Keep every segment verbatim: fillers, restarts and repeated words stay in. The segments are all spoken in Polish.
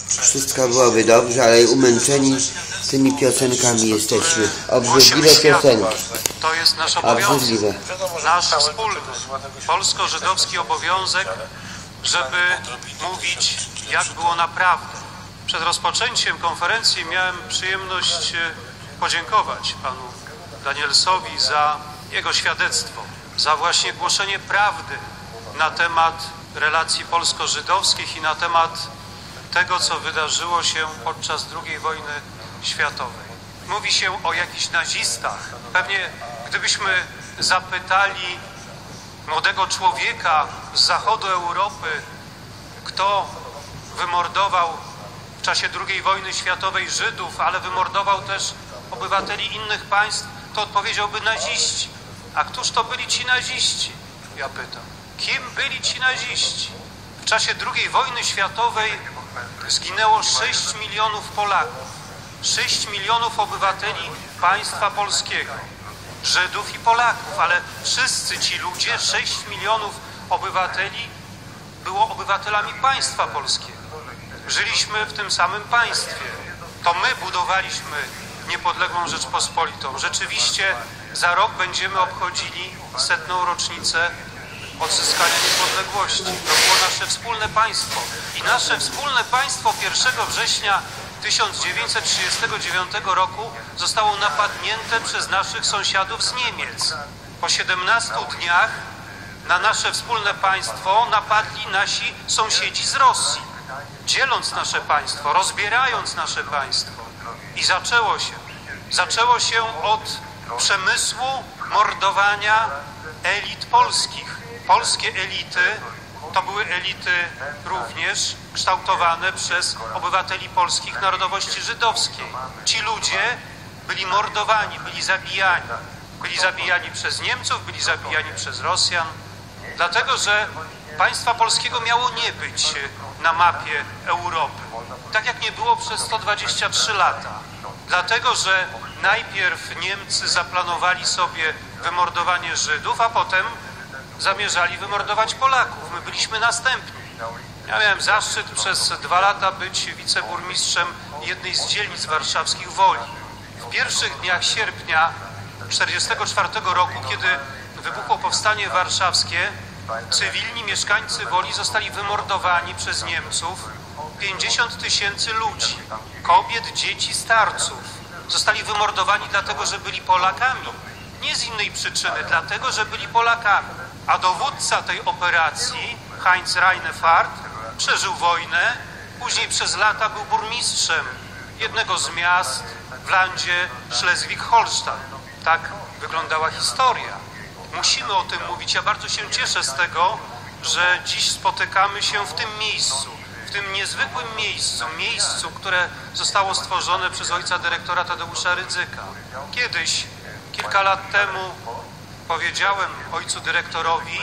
Wszystko byłoby dobrze, ale umęczeni tymi piosenkami jesteśmy. Obrzydliwe piosenki. To jest nasz obowiązek, Obrzydliwe. nasz wspólny polsko-żydowski obowiązek, żeby mówić, jak było naprawdę. Przed rozpoczęciem konferencji miałem przyjemność podziękować panu Danielsowi za jego świadectwo, za właśnie głoszenie prawdy na temat relacji polsko-żydowskich i na temat tego, co wydarzyło się podczas drugiej wojny światowej. Mówi się o jakichś nazistach. Pewnie gdybyśmy zapytali młodego człowieka z zachodu Europy, kto wymordował w czasie drugiej wojny światowej Żydów, ale wymordował też obywateli innych państw, to odpowiedziałby naziści. A któż to byli ci naziści? Ja pytam. Kim byli ci naziści? W czasie drugiej wojny światowej zginęło sześć milionów Polaków, sześć milionów obywateli państwa polskiego, Żydów i Polaków, ale wszyscy ci ludzie, sześć milionów obywateli, było obywatelami państwa polskiego. Żyliśmy w tym samym państwie. To my budowaliśmy niepodległą Rzeczpospolitą. Rzeczywiście za rok będziemy obchodzili setną rocznicę odzyskania niepodległości. To było nasze wspólne państwo. I nasze wspólne państwo pierwszego września tysiąc dziewięćset trzydziestego dziewiątego roku zostało napadnięte przez naszych sąsiadów z Niemiec. Po siedemnastu dniach na nasze wspólne państwo napadli nasi sąsiedzi z Rosji, dzieląc nasze państwo, rozbierając nasze państwo. I zaczęło się. Zaczęło się od przemysłu mordowania elit polskich. Polskie elity to były elity również kształtowane przez obywateli polskich narodowości żydowskiej. Ci ludzie byli mordowani, byli zabijani. Byli zabijani przez Niemców, byli zabijani przez Rosjan, dlatego że państwa polskiego miało nie być na mapie Europy. Tak jak nie było przez sto dwadzieścia trzy lata. Dlatego, że najpierw Niemcy zaplanowali sobie wymordowanie Żydów, a potem zamierzali wymordować Polaków. My byliśmy następni. Ja miałem zaszczyt przez dwa lata być wiceburmistrzem jednej z dzielnic warszawskich Woli. W pierwszych dniach sierpnia tysiąc dziewięćset czterdziestego czwartego roku, kiedy wybuchło powstanie warszawskie, cywilni mieszkańcy Woli zostali wymordowani przez Niemców. pięćdziesiąt tysięcy ludzi, kobiet, dzieci, starców zostali wymordowani dlatego, że byli Polakami. Nie z innej przyczyny, dlatego, że byli Polakami. A dowódca tej operacji, Heinz Reinefart, przeżył wojnę, później przez lata był burmistrzem jednego z miast w landzie Schleswig-Holstein. Tak wyglądała historia. Musimy o tym mówić. Ja bardzo się cieszę z tego, że dziś spotykamy się w tym miejscu, w tym niezwykłym miejscu, miejscu, które zostało stworzone przez ojca dyrektora Tadeusza Rydzyka. Kiedyś, kilka lat temu, powiedziałem ojcu dyrektorowi,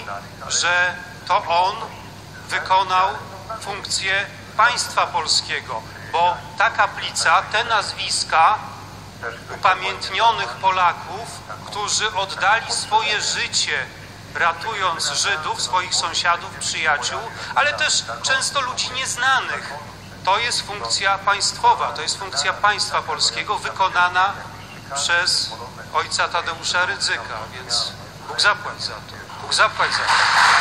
że to on wykonał funkcję państwa polskiego, bo ta kaplica, te nazwiska upamiętnionych Polaków, którzy oddali swoje życie, ratując Żydów, swoich sąsiadów, przyjaciół, ale też często ludzi nieznanych. To jest funkcja państwowa, to jest funkcja państwa polskiego wykonana przez ojca Tadeusza Rydzyka, więc Bóg zapłać za to. Bóg zapłać za to.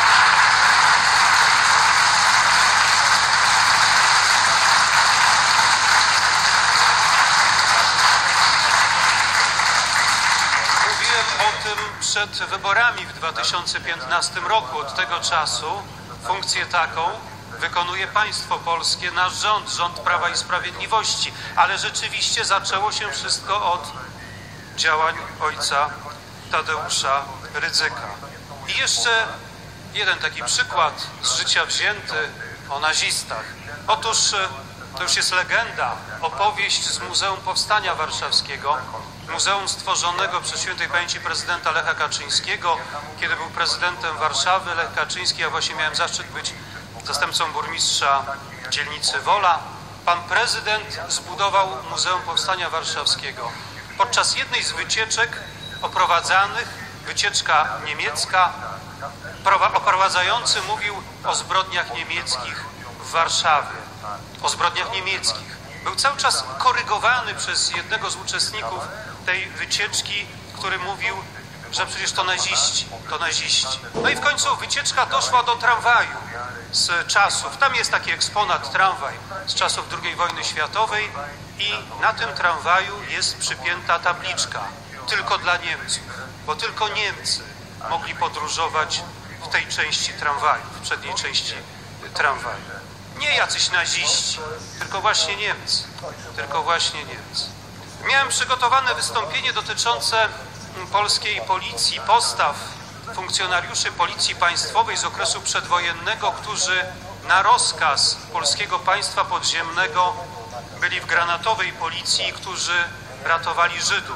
O tym przed wyborami w dwa tysiące piętnastym roku. Od tego czasu funkcję taką wykonuje państwo polskie, nasz rząd, rząd Prawa i Sprawiedliwości. Ale rzeczywiście zaczęło się wszystko od działań ojca Tadeusza Rydzyka. I jeszcze jeden taki przykład z życia wzięty o nazistach. Otóż to już jest legenda, opowieść z Muzeum Powstania Warszawskiego, muzeum stworzonego przez świętej pamięci prezydenta Lecha Kaczyńskiego. Kiedy był prezydentem Warszawy, Lech Kaczyński, ja właśnie miałem zaszczyt być zastępcą burmistrza dzielnicy Wola. Pan prezydent zbudował Muzeum Powstania Warszawskiego. Podczas jednej z wycieczek oprowadzanych, wycieczka niemiecka, oprowadzający mówił o zbrodniach niemieckich w Warszawie. o zbrodniach niemieckich. Był cały czas korygowany przez jednego z uczestników tej wycieczki, który mówił, że przecież to naziści, to naziści. No i w końcu wycieczka doszła do tramwaju z czasów, tam jest taki eksponat tramwaj z czasów drugiej wojny światowej i na tym tramwaju jest przypięta tabliczka tylko dla Niemców, bo tylko Niemcy mogli podróżować w tej części tramwaju, w przedniej części tramwaju. Nie jacyś naziści, tylko właśnie Niemcy, tylko właśnie Niemcy. Miałem przygotowane wystąpienie dotyczące polskiej policji, postaw funkcjonariuszy Policji Państwowej z okresu przedwojennego, którzy na rozkaz polskiego państwa podziemnego byli w granatowej policji, którzy ratowali Żydów.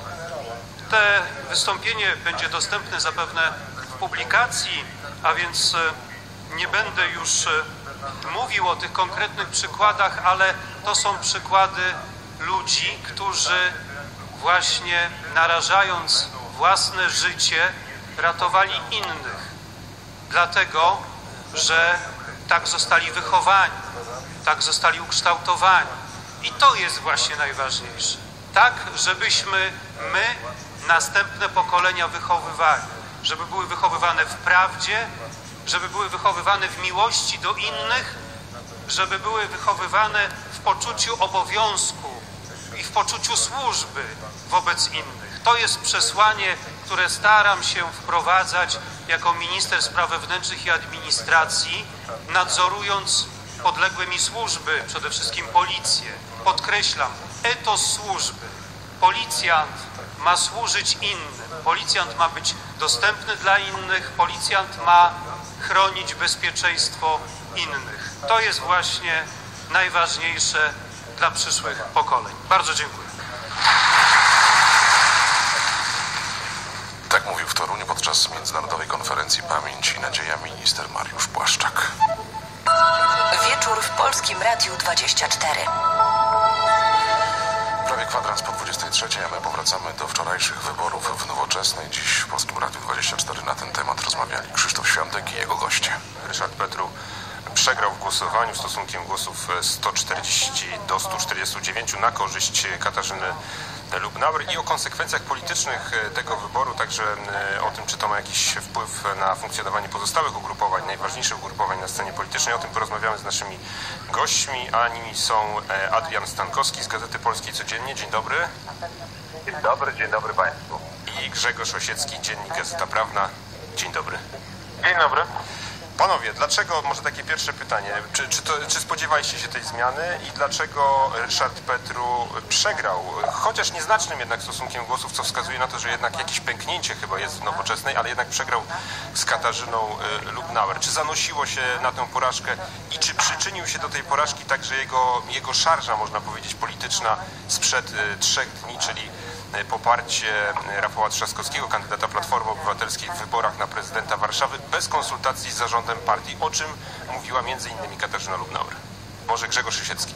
Te wystąpienie będzie dostępne zapewne w publikacji, a więc nie będę już mówił o tych konkretnych przykładach, ale to są przykłady ludzi, którzy właśnie narażając własne życie ratowali innych, dlatego że tak zostali wychowani, tak zostali ukształtowani. I to jest właśnie najważniejsze. Tak, żebyśmy my następne pokolenia wychowywali, żeby były wychowywane w prawdzie, żeby były wychowywane w miłości do innych, żeby były wychowywane w poczuciu obowiązku i w poczuciu służby wobec innych. To jest przesłanie, które staram się wprowadzać jako minister spraw wewnętrznych i administracji, nadzorując podległe mi służby, przede wszystkim policję. Podkreślam, etos służby. Policjant ma służyć innym. Policjant ma być dostępny dla innych. Policjant ma chronić bezpieczeństwo innych. To jest właśnie najważniejsze dla przyszłych pokoleń. Bardzo dziękuję. Tak mówił w Toruniu podczas międzynarodowej konferencji Pamięć i Nadzieja minister Mariusz Błaszczak. Wieczór w Polskim Radiu dwadzieścia cztery. Prawie kwadrans po dwudziestej trzeciej, a my powracamy do wczorajszych wyborów w Nowoczesnej. Dziś w Polskim Radiu dwadzieścia cztery na ten temat rozmawiali Krzysztof Świątek i jego goście. Ryszard Petru przegrał w głosowaniu stosunkiem głosów sto czterdzieści do stu czterdziestu dziewięciu na korzyść Katarzyny Lubnauer i o konsekwencjach politycznych tego wyboru, także o tym, czy to ma jakiś wpływ na funkcjonowanie pozostałych ugrupowań, najważniejszych ugrupowań na scenie politycznej. O tym porozmawiamy z naszymi gośćmi, a nimi są Adrian Stankowski z Gazety Polskiej Codziennie. Dzień dobry. Dzień dobry, dzień dobry Państwu. I Grzegorz Osiecki, Dziennik Gazeta Prawna. Dzień dobry. Dzień dobry. Panowie, dlaczego, może takie pierwsze pytanie, czy, czy, to, czy spodziewaliście się tej zmiany i dlaczego Ryszard Petru przegrał, chociaż nieznacznym jednak stosunkiem głosów, co wskazuje na to, że jednak jakieś pęknięcie chyba jest w Nowoczesnej, ale jednak przegrał z Katarzyną Lubnauer. Czy zanosiło się na tę porażkę i czy przyczynił się do tej porażki także jego, jego szarża, można powiedzieć, polityczna sprzed trzech dni, czyli poparcie Rafała Trzaskowskiego, kandydata Platformy Obywatelskiej w wyborach na prezydenta Warszawy bez konsultacji z zarządem partii, o czym mówiła między innymi Katarzyna Lubnauer. Może Grzegorz Osiecki.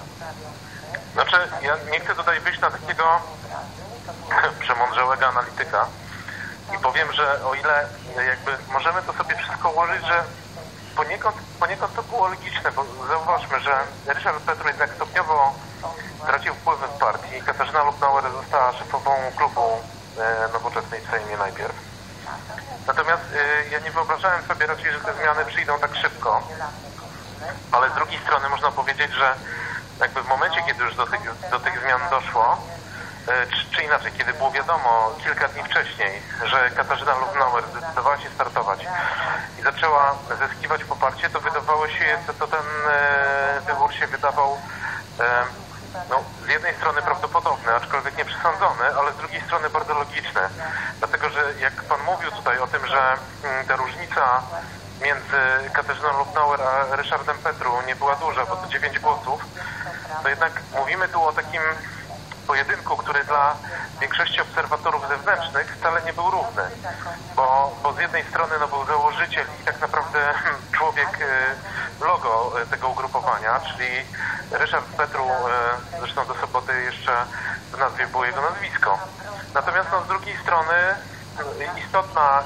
Znaczy, ja nie chcę tutaj wyjść na takiego przemądrzałego analityka i powiem, że o ile jakby możemy to sobie wszystko ułożyć, że poniekąd, poniekąd to było logiczne, bo zauważmy, że Ryszard Petru jednak stopniowo tracił wpływy w partii. Katarzyna Lubnauer została szefową klubu e, Nowoczesnej w Sejmie najpierw. Natomiast e, ja nie wyobrażałem sobie raczej, że te zmiany przyjdą tak szybko. Ale z drugiej strony można powiedzieć, że jakby w momencie, kiedy już do tych, do tych zmian doszło, e, czy, czy inaczej, kiedy było wiadomo kilka dni wcześniej, że Katarzyna Lubnauer zdecydowała się startować i zaczęła zyskiwać poparcie, to wydawało się, to, to ten e, wybór się wydawał e, no, z jednej strony prawdopodobny, aczkolwiek nie przesądzony, ale z drugiej strony bardzo logiczny. Dlatego, że jak Pan mówił tutaj o tym, że mm, ta różnica między Katarzyną Lubnauer a Ryszardem Petru nie była duża, bo to dziewięć głosów, to jednak mówimy tu o takim pojedynku, który dla większości obserwatorów zewnętrznych wcale nie był równy. Bo, bo z jednej strony no, był założyciel i tak naprawdę człowiek logo tego ugrupowania, czyli Ryszard Petru, zresztą do soboty jeszcze w nazwie było jego nazwisko. Natomiast no, z drugiej strony istotna, istotny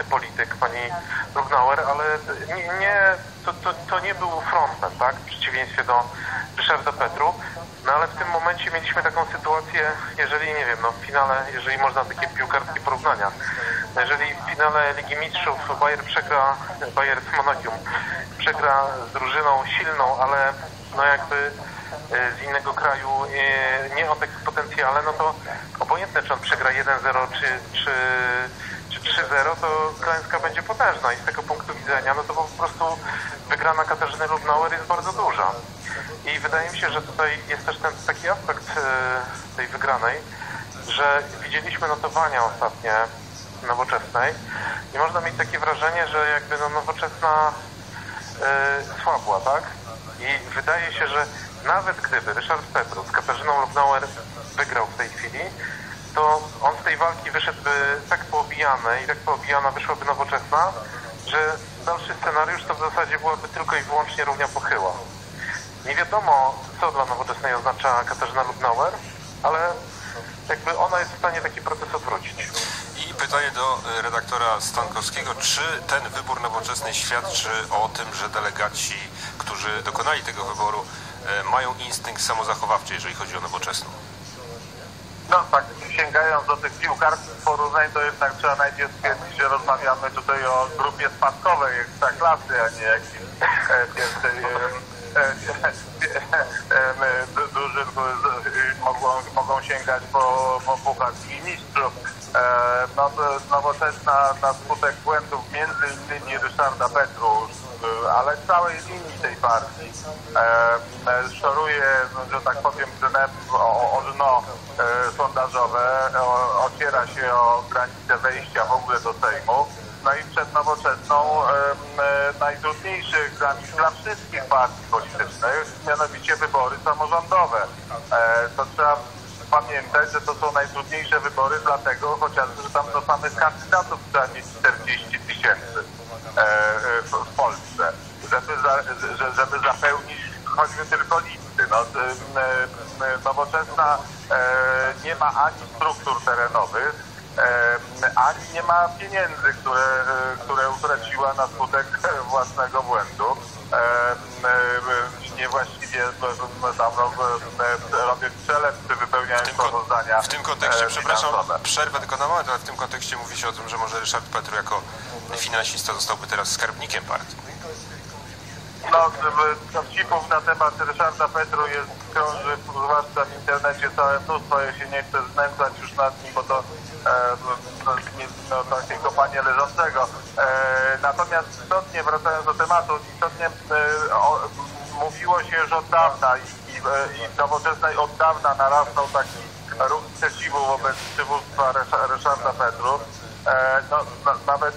polityk, pani Lubnauer, ale nie, nie to, to, to nie był frontman, tak, w przeciwieństwie do Ryszarda Petru. No ale w tym momencie mieliśmy taką sytuację, jeżeli, nie wiem, no w finale, jeżeli można takie piłkarskie porównania, jeżeli w finale Ligi Mistrzów Bayern przegra, Bayern z Monachium przegra z drużyną silną, ale no jakby z innego kraju, nie o takim potencjale, no to obojętne, czy on przegra jeden zero czy, czy, czy trzy zero, to klęska będzie potężna i z tego punktu widzenia, no to po prostu wygrana Katarzyny Lubnauer jest bardzo duża. I wydaje mi się, że tutaj jest też ten taki aspekt tej wygranej, że widzieliśmy notowania ostatnie Nowoczesnej i można mieć takie wrażenie, że jakby no Nowoczesna yy, słabła, tak? I wydaje się, że nawet gdyby Ryszard Petru z Katarzyną Lubnauer wygrał w tej chwili, to on z tej walki wyszedłby tak poobijany i tak poobijana wyszłaby Nowoczesna, że dalszy scenariusz to w zasadzie byłaby tylko i wyłącznie równia pochyła. Nie wiadomo, co dla Nowoczesnej oznacza Katarzyna Lubnauer, ale jakby ona jest w stanie taki proces odwrócić. I pytanie do redaktora Stankowskiego. Czy ten wybór Nowoczesnej świadczy o tym, że delegaci, którzy dokonali tego wyboru, mają instynkt samozachowawczy, jeżeli chodzi o Nowoczesną? No tak, sięgając do tych piłkarskich porównań, to jednak trzeba najpierw stwierdzić, że rozmawiamy tutaj o grupie spadkowej Ekstraklasy, a nie jakiejś pierwszej drużyn, które mogą, mogą sięgać po, po Puchar Ligi Mistrzów. No, Nowoczesna na skutek błędów między innymi Ryszarda Petru, ale całej linii tej partii szoruje, że tak powiem, o, o dno sondażowe, o, ociera się o granicę wejścia w ogóle do Sejmu. No i przed Nowoczesną e, e, najtrudniejszy egzamin dla wszystkich partii politycznych, mianowicie wybory samorządowe. E, to trzeba pamiętać, że to są najtrudniejsze wybory, dlatego chociażby, że tam do samych kandydatów trzeba mieć czterdzieści tysięcy e, e, w Polsce, żeby, za, żeby zapełnić choćby tylko listy. No, e, e, Nowoczesna e, nie ma ani struktur terenowych, ani nie ma pieniędzy, które, które utraciła na skutek własnego błędu. Niewłaściwie tam robię przelew, czy wypełniają sprawozdania. W tym kontekście, przepraszam, przerwę tylko na moment, ale w tym kontekście mówi się o tym, że może Ryszard Petru jako finansista zostałby teraz skarbnikiem partii. No, dowcipów na temat Ryszarda Petru jest, krąży, zwłaszcza w internecie, całe mnóstwo. Ja się nie chcę znęcać już nad nim, bo to e, no, takie kopanie leżącego. E, natomiast istotnie, wracając do tematu, istotnie e, o, mówiło się już od dawna i, i, i w Nowoczesnej od dawna narastał taki ruch sprzeciwu wobec przywództwa Ryszarda Petru. E, no, na, nawet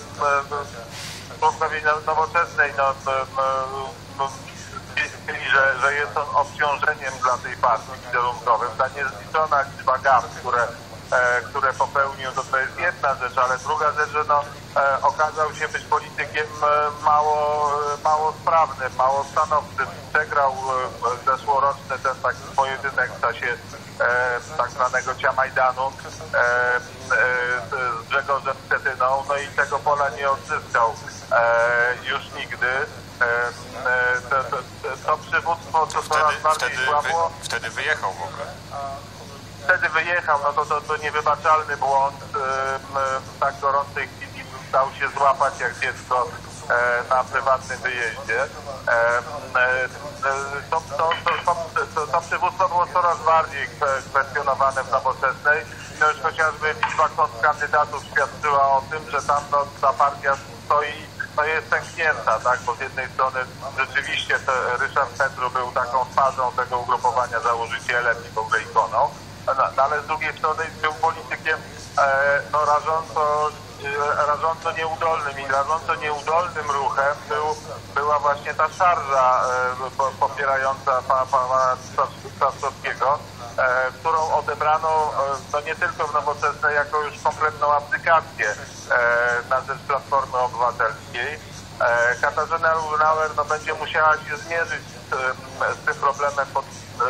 e, członkowie Nowoczesnej no, no, no, wiedzieli, że, że jest on obciążeniem dla tej partii wizerunkowym. Ta niezliczona liczba gaf, które, e, które popełnił, to, to jest jedna rzecz, ale druga rzecz, że no, e, okazał się być politykiem e, mało, mało sprawnym, mało stanowczym. Przegrał e, zeszłoroczny ten taki pojedynek w czasie e, tak zwanego Ciamajdanu e, e, z Grzegorzem Schetyną, no i tego pola nie odzyskał e, już nigdy. E, e, to, to, to przywództwo to coraz bardziej wtedy, słabło. wy, wtedy wyjechał w ogóle. Wtedy wyjechał, no to, to, to niewybaczalny błąd. E, w tak gorącej chwili dał się złapać jak dziecko e, na prywatnym wyjeździe. E, e, to, to, to, to, to przywództwo było coraz bardziej kwestionowane w Nowoczesnej. No już chociażby liczba kontrkandydatów świadczyła o tym, że tam no, ta partia stoi, no jest pęknięta, tak? Bo z jednej strony rzeczywiście Ryszard Petru był taką twarzą tego ugrupowania, założycielem i w ogóle ikoną, no, ale z drugiej strony był politykiem e, no, rażąco, e, rażąco nieudolnym i rażąco nieudolnym ruchem był, była właśnie ta szarża e, popierająca pana pa, pa, Trzaskowskiego, e, którą odebrano e, no, nie tylko w Nowoczesnej jako już kompletną abdykację e, na rzecz Platformy Obywatelskiej. E, Katarzyna Lubnauer no, będzie musiała się zmierzyć z, z tym problemem pod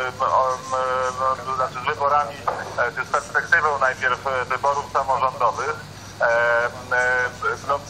no, znaczy z wyborami, z perspektywą najpierw wyborów samorządowych. No,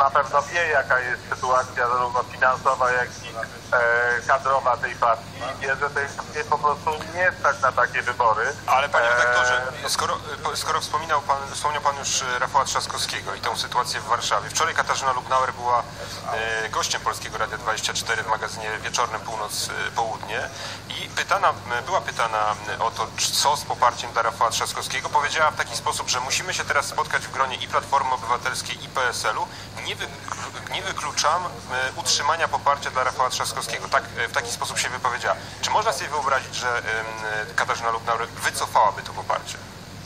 na pewno wie, jaka jest sytuacja zarówno finansowa, jak i e, kadrowa tej partii. Wie, że tej partii po prostu nie stać na takie wybory. Ale panie redaktorze, skoro, skoro wspominał pan, wspomniał pan już Rafała Trzaskowskiego i tą sytuację w Warszawie. Wczoraj Katarzyna Lubnauer była e, gościem Polskiego Radia dwadzieścia cztery w magazynie wieczornym Północ-Południe i pytana, była pytana o to, co z poparciem dla Rafała Trzaskowskiego. Powiedziała w taki sposób, że musimy się teraz spotkać w gronie i Platformy Obywatelskiej, i P S L u. Nie, wy, nie wykluczam e, utrzymania poparcia dla Rafała Trzaskowskiego. Tak, e, w taki sposób się wypowiedziała. Czy można sobie wyobrazić, że e, Katarzyna Lubnauer wycofałaby to poparcie?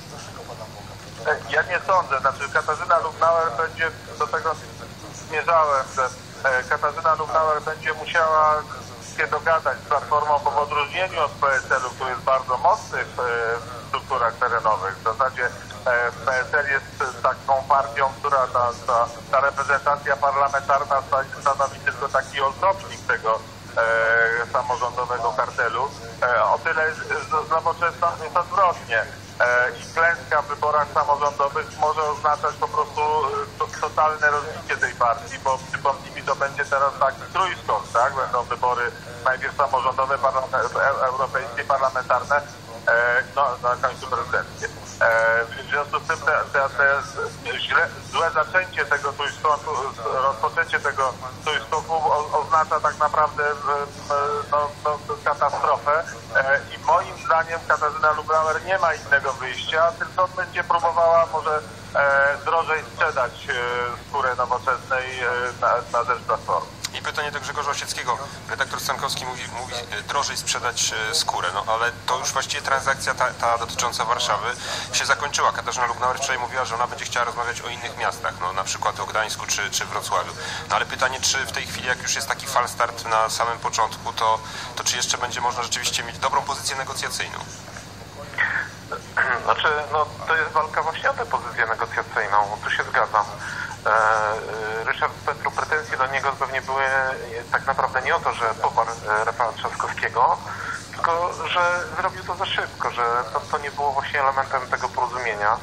Ja nie sądzę. Znaczy Katarzyna Lubnauer będzie, do tego zmierzałem, że e, Katarzyna Lubnauer będzie musiała się dogadać z Platformą, bo w odróżnieniu od P S L u, który jest bardzo mocny w, w strukturach terenowych, w zasadzie e, P S L jest taką partią, która ta, ta, ta reprezentacja parlamentarna stanowi tylko taki ozdobnik tego e, samorządowego kartelu. E, o tyle z, z Nowoczesną jest odwrotnie. I klęska w wyborach samorządowych może oznaczać po prostu to, totalne rozbicie tej partii, bo przypomnijmy, to będzie teraz taki trójskok, tak? Będą wybory najpierw samorządowe, parlament, europejskie, parlamentarne, e, no na końcu prezydenckie. E, w związku z tym te, te, te źle, złe zaczęcie tego trójskoku, rozpoczęcie tego trójskoku o, oznacza tak naprawdę no, no, katastrofę e, i moim zdaniem Katarzyna Lubnauer nie ma innego wyjścia, tylko będzie próbowała może e, drożej sprzedać e, skórę Nowoczesnej e, na, na rzecz Platformy. I pytanie do Grzegorza Osieckiego. Redaktor Stankowski mówi, mówi drożej sprzedać skórę, no ale to już właściwie transakcja ta, ta dotycząca Warszawy się zakończyła. Katarzyna Lubnauer wczoraj mówiła, że ona będzie chciała rozmawiać o innych miastach, no na przykład o Gdańsku czy, czy Wrocławiu. No ale pytanie, czy w tej chwili, jak już jest taki falstart na samym początku, to, to czy jeszcze będzie można rzeczywiście mieć dobrą pozycję negocjacyjną? Znaczy, no to jest walka właśnie o tę pozycję negocjacyjną, tu się zgadzam. Ryszard Petru, pretensje do niego pewnie były tak naprawdę nie o to, że poparł Rafała Trzaskowskiego, tylko że zrobił to za szybko, że to, to nie było właśnie elementem tego porozumienia.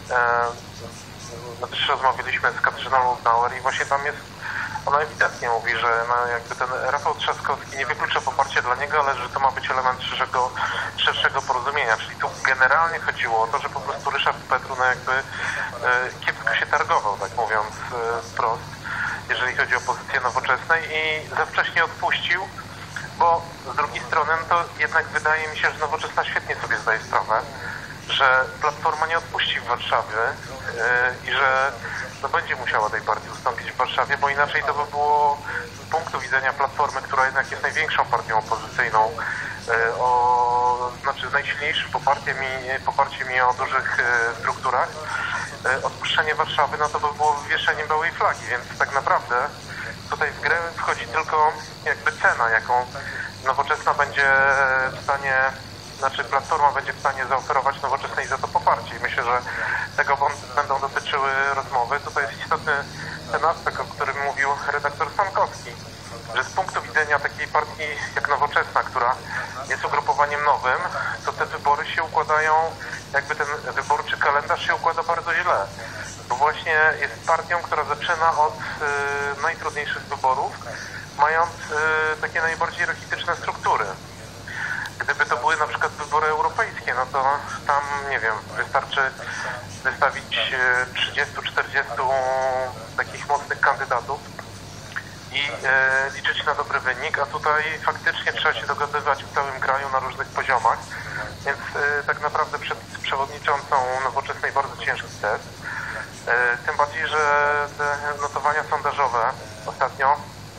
No też rozmawialiśmy z Katarzyną Lubnauer i właśnie tam jest, ona ewidentnie mówi, że no jakby ten Rafał Trzaskowski nie wyklucza poparcia dla niego, ale że to ma być element szerszego, szerszego porozumienia, czyli tu generalnie chodziło o to, że po prostu Ryszard Petru no jakby e, kiepsko się targował, tak mówiąc e, wprost, jeżeli chodzi o pozycję Nowoczesnej i za wcześnie odpuścił, bo z drugiej strony no to jednak wydaje mi się, że Nowoczesna świetnie sobie zdaje sprawę, że Platforma nie odpuści w Warszawie yy, i że no, będzie musiała tej partii ustąpić w Warszawie, bo inaczej to by było z punktu widzenia Platformy, która jednak jest największą partią opozycyjną, yy, o, znaczy z najsilniejszym poparciem i, poparciem i o dużych yy, strukturach, yy, odpuszczenie Warszawy, no to by było wywieszenie białej flagi, więc tak naprawdę tutaj w grę wchodzi tylko jakby cena, jaką Nowoczesna będzie w stanie, znaczy Platforma będzie w stanie zaoferować Nowoczesnej za to poparcie i myślę, że tego będą dotyczyły rozmowy. Tutaj jest istotny ten aspekt, o którym mówił redaktor Stankowski, że z punktu widzenia takiej partii jak Nowoczesna, która jest ugrupowaniem nowym, to te wybory się układają, jakby ten wyborczy kalendarz się układa bardzo źle, bo właśnie jest partią, która zaczyna od y, najtrudniejszych wyborów, mając y, takie najbardziej rachityczne struktury. Gdyby to były na przykład wybory europejskie, no to tam, nie wiem, wystarczy wystawić trzydziestu czterdziestu takich mocnych kandydatów i e, liczyć na dobry wynik, a tutaj faktycznie trzeba się dogadywać w całym kraju na różnych poziomach, więc e, tak naprawdę przed przewodniczącą Nowoczesnej bardzo ciężki test. E, tym bardziej, że te notowania sondażowe ostatnio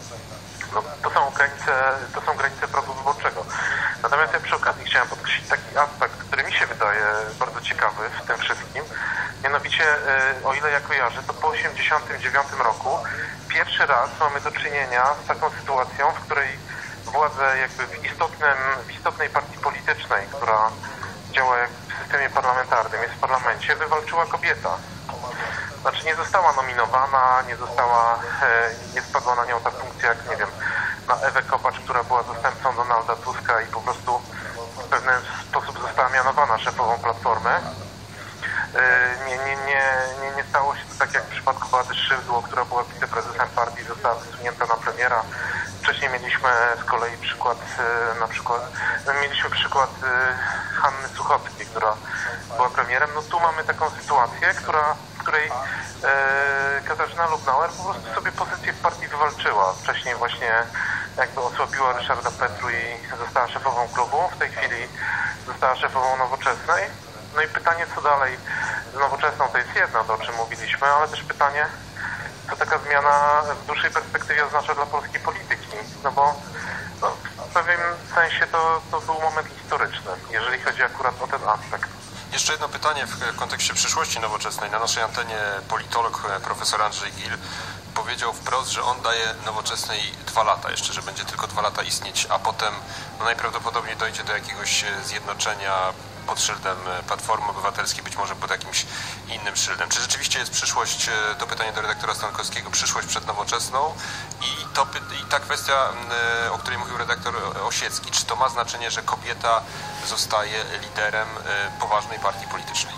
no, to są granice, to są granice progu wyborczego. Natomiast ja przy okazji chciałem podkreślić taki aspekt, który mi się wydaje bardzo ciekawy w tym wszystkim. Mianowicie, o ile ja kojarzę, to po osiemdziesiątym dziewiątym roku pierwszy raz mamy do czynienia z taką sytuacją, w której władzę jakby w, istotnym, w istotnej partii politycznej, która działa w systemie parlamentarnym, jest w parlamencie, wywalczyła kobieta. Znaczy nie została nominowana, nie została, nie spadła na nią ta funkcja, jak nie wiem, na Ewę Kopacz, która była zastępcą Donalda Tuska i po prostu w pewien sposób została mianowana szefową Platformy. nie, nie, nie, nie, nie stało się to tak jak w przypadku Beaty Szydło, która była wiceprezesem partii, została wysunięta na premiera. Wcześniej mieliśmy z kolei przykład, na przykład, mieliśmy przykład Hanny Suchockiej, która była premierem. No tu mamy taką sytuację, która, w której Katarzyna Lubnauer po prostu sobie pozycję w partii wywalczyła. Wcześniej właśnie jakby osłabiła Ryszarda Petru i została szefową klubu. W tej chwili została szefową Nowoczesnej. No i pytanie, co dalej z Nowoczesną, to jest jedno, to o czym mówiliśmy, ale też pytanie, co taka zmiana w dłuższej perspektywie oznacza dla polskiej polityki. No bo no, w pewnym sensie to, to był moment historyczny, jeżeli chodzi akurat o ten aspekt. Jeszcze jedno pytanie w kontekście przyszłości Nowoczesnej. Na naszej antenie politolog profesor Andrzej Gil powiedział wprost, że on daje Nowoczesnej dwa lata jeszcze, że będzie tylko dwa lata istnieć, a potem no, najprawdopodobniej dojdzie do jakiegoś zjednoczenia pod szyldem Platformy Obywatelskiej, być może pod jakimś innym szyldem. Czy rzeczywiście jest przyszłość, to pytanie do redaktora Stankowskiego, przyszłość przed Nowoczesną i, to, i ta kwestia, o której mówił redaktor Osiecki, czy to ma znaczenie, że kobieta zostaje liderem poważnej partii politycznej?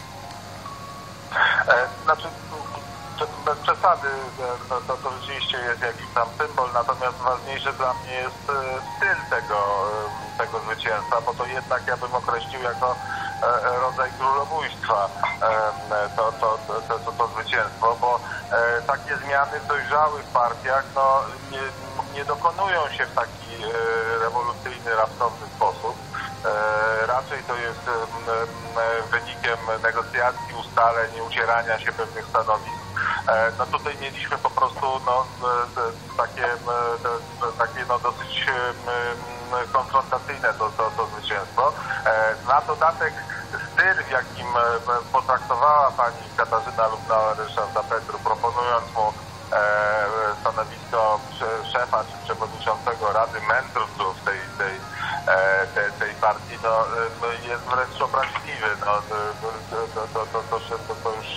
Znaczy, bez przesady, to, to, to rzeczywiście jest jakiś tam symbol, natomiast ważniejsze dla mnie jest styl tego, tego zwycięstwa, bo to jednak ja bym określił jako rodzaj królobójstwa to, to, to, to, to zwycięstwo, bo takie zmiany w dojrzałych partiach no, nie, nie dokonują się w taki rewolucyjny, raptowny sposób. Raczej to jest wynikiem negocjacji, ustaleń, ucierania się pewnych stanowisk. No tutaj mieliśmy po prostu no, takie, takie no, dosyć konfrontacyjne to, to, to zwycięstwo. Na dodatek styl, w jakim potraktowała pani Katarzyna Lubnauer Ryszarda Petru, proponując mu stanowisko szefa czy przewodniczącego Rady Mędrców tej, tej, tej, tej partii, no, jest wręcz obraźliwy. No, to, to, to, to, to, to już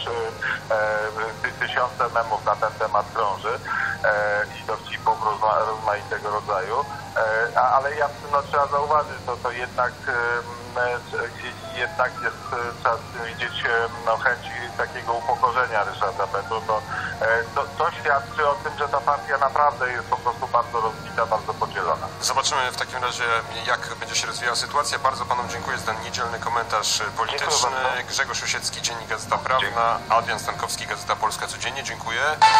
tysiące memów na ten temat krąży i dowcipów rozma, rozmaitego rodzaju, ale ja no, trzeba zauważyć, to, to jednak jednak jest, trzeba widzieć no, chęć takiego upokorzenia Ryszarda Petru. To, to, to świadczy o tym, że ta partia naprawdę jest po prostu bardzo rozbita, bardzo podzielona. Zobaczymy w takim razie, jak będzie się rozwijała sytuacja. Bardzo panom dziękuję za ten niedzielny komentarz polityczny. Grzegorz Osiecki, Dziennik Gazeta Prawna, Adrian Stankowski, Gazeta Polska Codziennie. Dziękuję.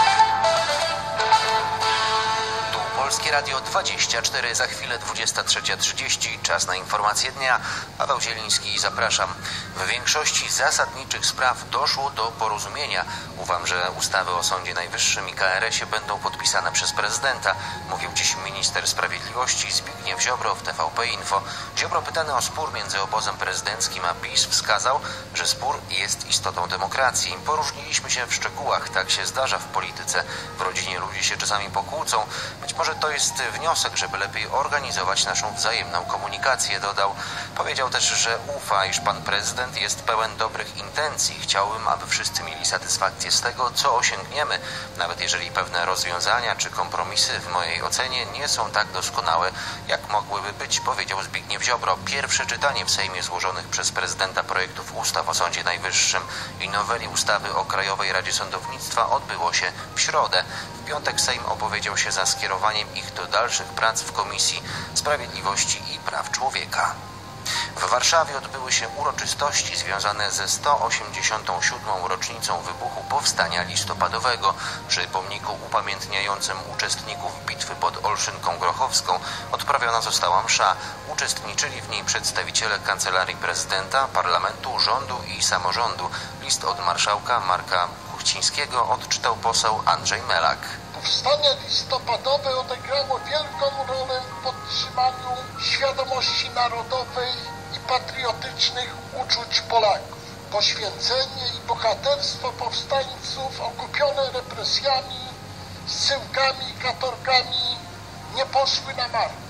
Polskie Radio dwadzieścia cztery, za chwilę dwudziesta trzecia trzydzieści, czas na informacje dnia. Paweł Zieliński, zapraszam. W większości zasadniczych spraw doszło do porozumienia. Ufam, że ustawy o Sądzie Najwyższym i K R S ie będą podpisane przez prezydenta, mówił dziś minister sprawiedliwości Zbigniew Ziobro w T V P Info. Ziobro, pytany o spór między obozem prezydenckim a PiS, wskazał, że spór jest istotą demokracji. Poróżniliśmy się w szczegółach, tak się zdarza w polityce. W rodzinie ludzie się czasami pokłócą. Być może to jest wniosek, żeby lepiej organizować naszą wzajemną komunikację, dodał. Powiedział też, że ufa, iż pan prezydent jest pełen dobrych intencji. Chciałbym, aby wszyscy mieli satysfakcję z tego, co osiągniemy, nawet jeżeli pewne rozwiązania czy kompromisy w mojej ocenie nie są tak doskonałe, jak mogłyby być, powiedział Zbigniew Ziobro. Pierwsze czytanie w Sejmie złożonych przez prezydenta projektów ustaw o Sądzie Najwyższym i noweli ustawy o Krajowej Radzie Sądownictwa odbyło się w środę. W piątek Sejm opowiedział się za skierowaniem ich do dalszych prac w Komisji Sprawiedliwości i Praw Człowieka. W Warszawie odbyły się uroczystości związane ze sto osiemdziesiątą siódmą rocznicą wybuchu Powstania Listopadowego. Przy pomniku upamiętniającym uczestników bitwy pod Olszynką Grochowską odprawiona została msza. Uczestniczyli w niej przedstawiciele Kancelarii Prezydenta, Parlamentu, Rządu i Samorządu. List od marszałka Marka Kuchcińskiego odczytał poseł Andrzej Melak. Powstanie listopadowe odegrało wielką rolę w podtrzymaniu świadomości narodowej i patriotycznych uczuć Polaków. Poświęcenie i bohaterstwo powstańców okupione represjami, zsyłkami i katorgami nie poszły na marne.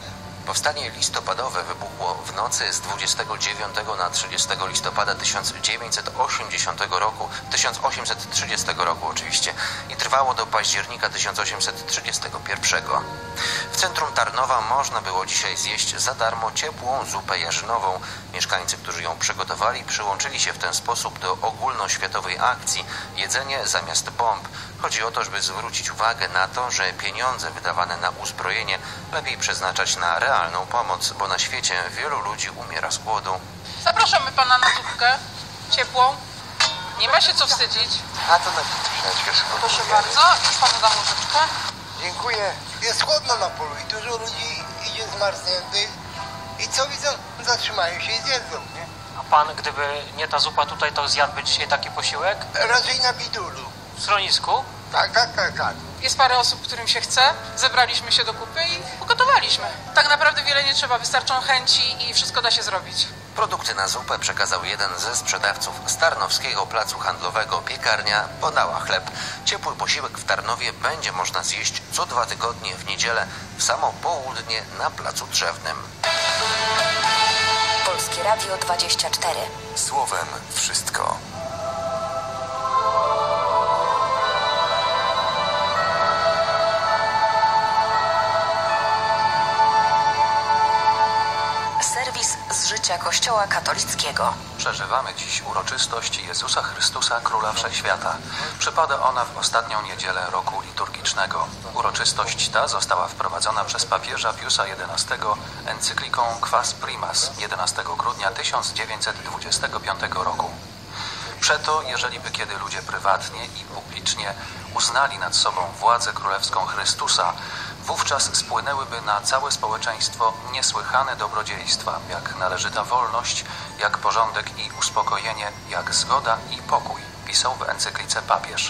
Powstanie listopadowe wybuchło w nocy z dwudziestego dziewiątego na trzydziestego listopada tysiąc dziewięćset osiemdziesiątego roku, tysiąc osiemset trzydziestego roku oczywiście, i trwało do października tysiąc osiemset trzydziestego pierwszego. W centrum Tarnowa można było dzisiaj zjeść za darmo ciepłą zupę jarzynową. Mieszkańcy, którzy ją przygotowali, przyłączyli się w ten sposób do ogólnoświatowej akcji Jedzenie zamiast bomb. Chodzi o to, żeby zwrócić uwagę na to, że pieniądze wydawane na uzbrojenie lepiej przeznaczać na realną pomoc, bo na świecie wielu ludzi umiera z głodu. Zapraszamy pana na zupkę ciepłą. Nie ma się co wstydzić. A to napić. Proszę bardzo, już panu dam łyżeczkę. Dziękuję. Jest chłodno na polu i dużo ludzi idzie zmarzniętych i co widzą, zatrzymają się i zjedzą, nie? A pan, gdyby nie ta zupa tutaj, to zjadłby dzisiaj taki posiłek? Raczej na bidulu. W schronisku? Tak, tak, tak, tak. Jest parę osób, którym się chce. Zebraliśmy się do kupy i ugotowaliśmy. Tak naprawdę wiele nie trzeba, wystarczą chęci i wszystko da się zrobić. Produkty na zupę przekazał jeden ze sprzedawców z Tarnowskiego Placu Handlowego. Piekarnia podała chleb. Ciepły posiłek w Tarnowie będzie można zjeść co dwa tygodnie w niedzielę w samo południe na Placu Drzewnym. Polskie Radio dwadzieścia cztery. Słowem wszystko. Serwis z życia Kościoła katolickiego. Przeżywamy dziś uroczystość Jezusa Chrystusa, Króla Wszechświata. Przypada ona w ostatnią niedzielę roku liturgicznego. Uroczystość ta została wprowadzona przez papieża Piusa jedenastego encykliką Quas Primas jedenastego grudnia tysiąc dziewięćset dwudziestego piątego roku. Przeto, jeżeliby kiedy ludzie prywatnie i publicznie uznali nad sobą władzę królewską Chrystusa, wówczas spłynęłyby na całe społeczeństwo niesłychane dobrodziejstwa, jak należyta wolność, jak porządek i uspokojenie, jak zgoda i pokój, pisał w encyklice papież.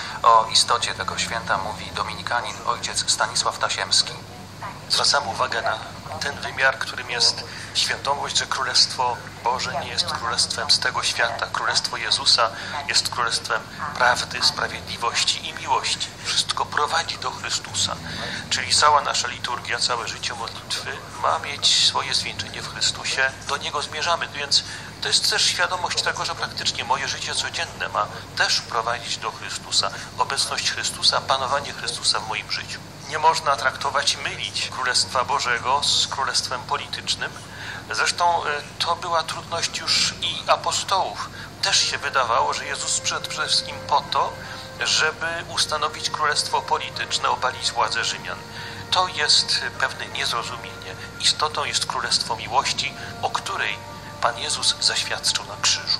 O istocie tego święta mówi dominikanin ojciec Stanisław Tasiemski. Zwracamy uwagę na ten wymiar, którym jest świadomość, że Królestwo Boże nie jest królestwem z tego świata. Królestwo Jezusa jest królestwem prawdy, sprawiedliwości i miłości. Wszystko prowadzi do Chrystusa. Czyli cała nasza liturgia, całe życie modlitwy ma mieć swoje zwieńczenie w Chrystusie. Do Niego zmierzamy, więc to jest też świadomość tego, że praktycznie moje życie codzienne ma też prowadzić do Chrystusa. Obecność Chrystusa, panowanie Chrystusa w moim życiu. Nie można traktować, mylić Królestwa Bożego z Królestwem politycznym. Zresztą to była trudność już i apostołów. Też się wydawało, że Jezus przyszedł przede wszystkim po to, żeby ustanowić królestwo polityczne, obalić władzę Rzymian. To jest pewne niezrozumienie. Istotą jest królestwo miłości, o której Pan Jezus zaświadczył na krzyżu.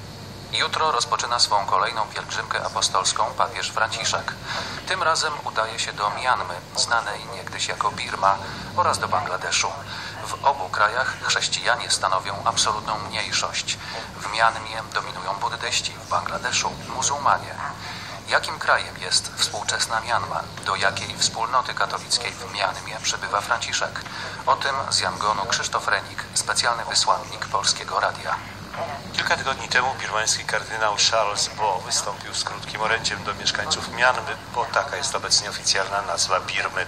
Jutro rozpoczyna swą kolejną pielgrzymkę apostolską papież Franciszek. Tym razem udaje się do Mianmy, znanej niegdyś jako Birma, oraz do Bangladeszu. W obu krajach chrześcijanie stanowią absolutną mniejszość. W Mianmie dominują buddyści, w Bangladeszu muzułmanie. Jakim krajem jest współczesna Mianma? Do jakiej wspólnoty katolickiej w Mianmie przybywa Franciszek? O tym z Jangonu Krzysztof Renik, specjalny wysłannik Polskiego Radia. Kilka tygodni temu birmański kardynał Charles Bo wystąpił z krótkim orędziem do mieszkańców Mianmy, bo taka jest obecnie oficjalna nazwa Birmy.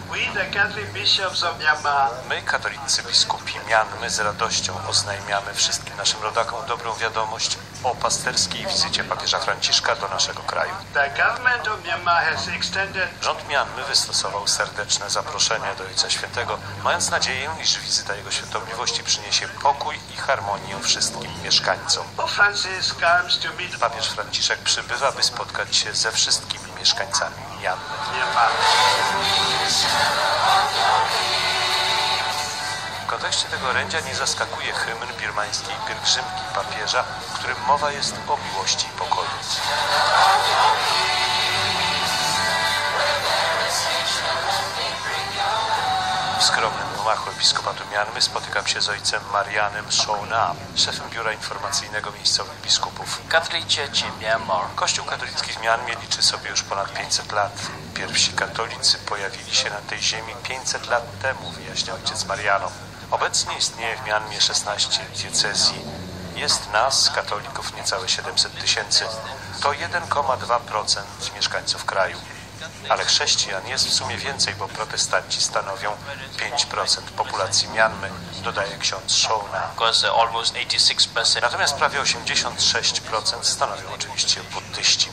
My, katolicy biskupi Mianmy, z radością oznajmiamy wszystkim naszym rodakom dobrą wiadomość o pasterskiej wizycie papieża Franciszka do naszego kraju. Rząd Mianmy wystosował serdeczne zaproszenie do Ojca Świętego, mając nadzieję, iż wizyta Jego Świętobliwości przyniesie pokój i harmonię wszystkim mieszkańcom. Papież Franciszek przybywa, by spotkać się ze wszystkimi mieszkańcami Mianmy. W kontekście tego orędzia nie zaskakuje hymn birmańskiej pielgrzymki papieża, w którym mowa jest o miłości i pokoju. W skromnym gmachu episkopatu Mianmy spotykam się z ojcem Marianem Shona, szefem biura informacyjnego miejscowych biskupów. Kościół katolicki w Mianmie liczy sobie już ponad pięćset lat. Pierwsi katolicy pojawili się na tej ziemi pięćset lat temu, wyjaśnia ojciec Mariano. Obecnie istnieje w Mianmie szesnaście diecezji. Jest nas, katolików, niecałe siedemset tysięcy. To jeden przecinek dwa procent mieszkańców kraju. Ale chrześcijan jest w sumie więcej, bo protestanci stanowią pięć procent populacji Mianmy, dodaje ksiądz Shona. Natomiast prawie osiemdziesiąt sześć procent stanowią oczywiście buddyści.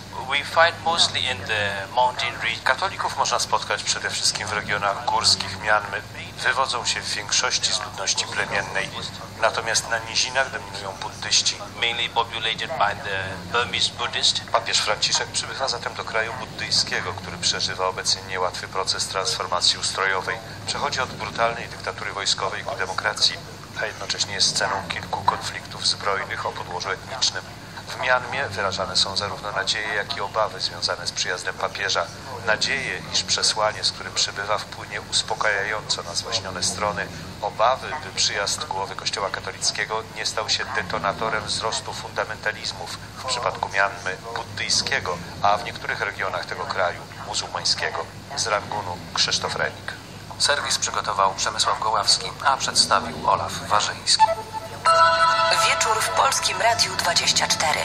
Katolików można spotkać przede wszystkim w regionach górskich Mianmy. Wywodzą się w większości z ludności plemiennej. Natomiast na nizinach dominują buddyści. Papież Franciszek przybywa zatem do kraju buddyjskiego, który przeżywa obecnie niełatwy proces transformacji ustrojowej. Przechodzi od brutalnej dyktatury wojskowej ku demokracji, a jednocześnie jest sceną kilku konfliktów zbrojnych o podłożu etnicznym. W Mianmie wyrażane są zarówno nadzieje, jak i obawy związane z przyjazdem papieża. Nadzieje, iż przesłanie, z którym przybywa, wpłynie uspokajająco na zwaśnione strony. Obawy, by przyjazd głowy Kościoła katolickiego nie stał się detonatorem wzrostu fundamentalizmów, w przypadku Mianmy buddyjskiego, a w niektórych regionach tego kraju muzułmańskiego. Z Rangunu Krzysztof Renik. Serwis przygotował Przemysław Goławski, a przedstawił Olaf Warzyński. Wieczór w Polskim Radiu dwadzieścia cztery.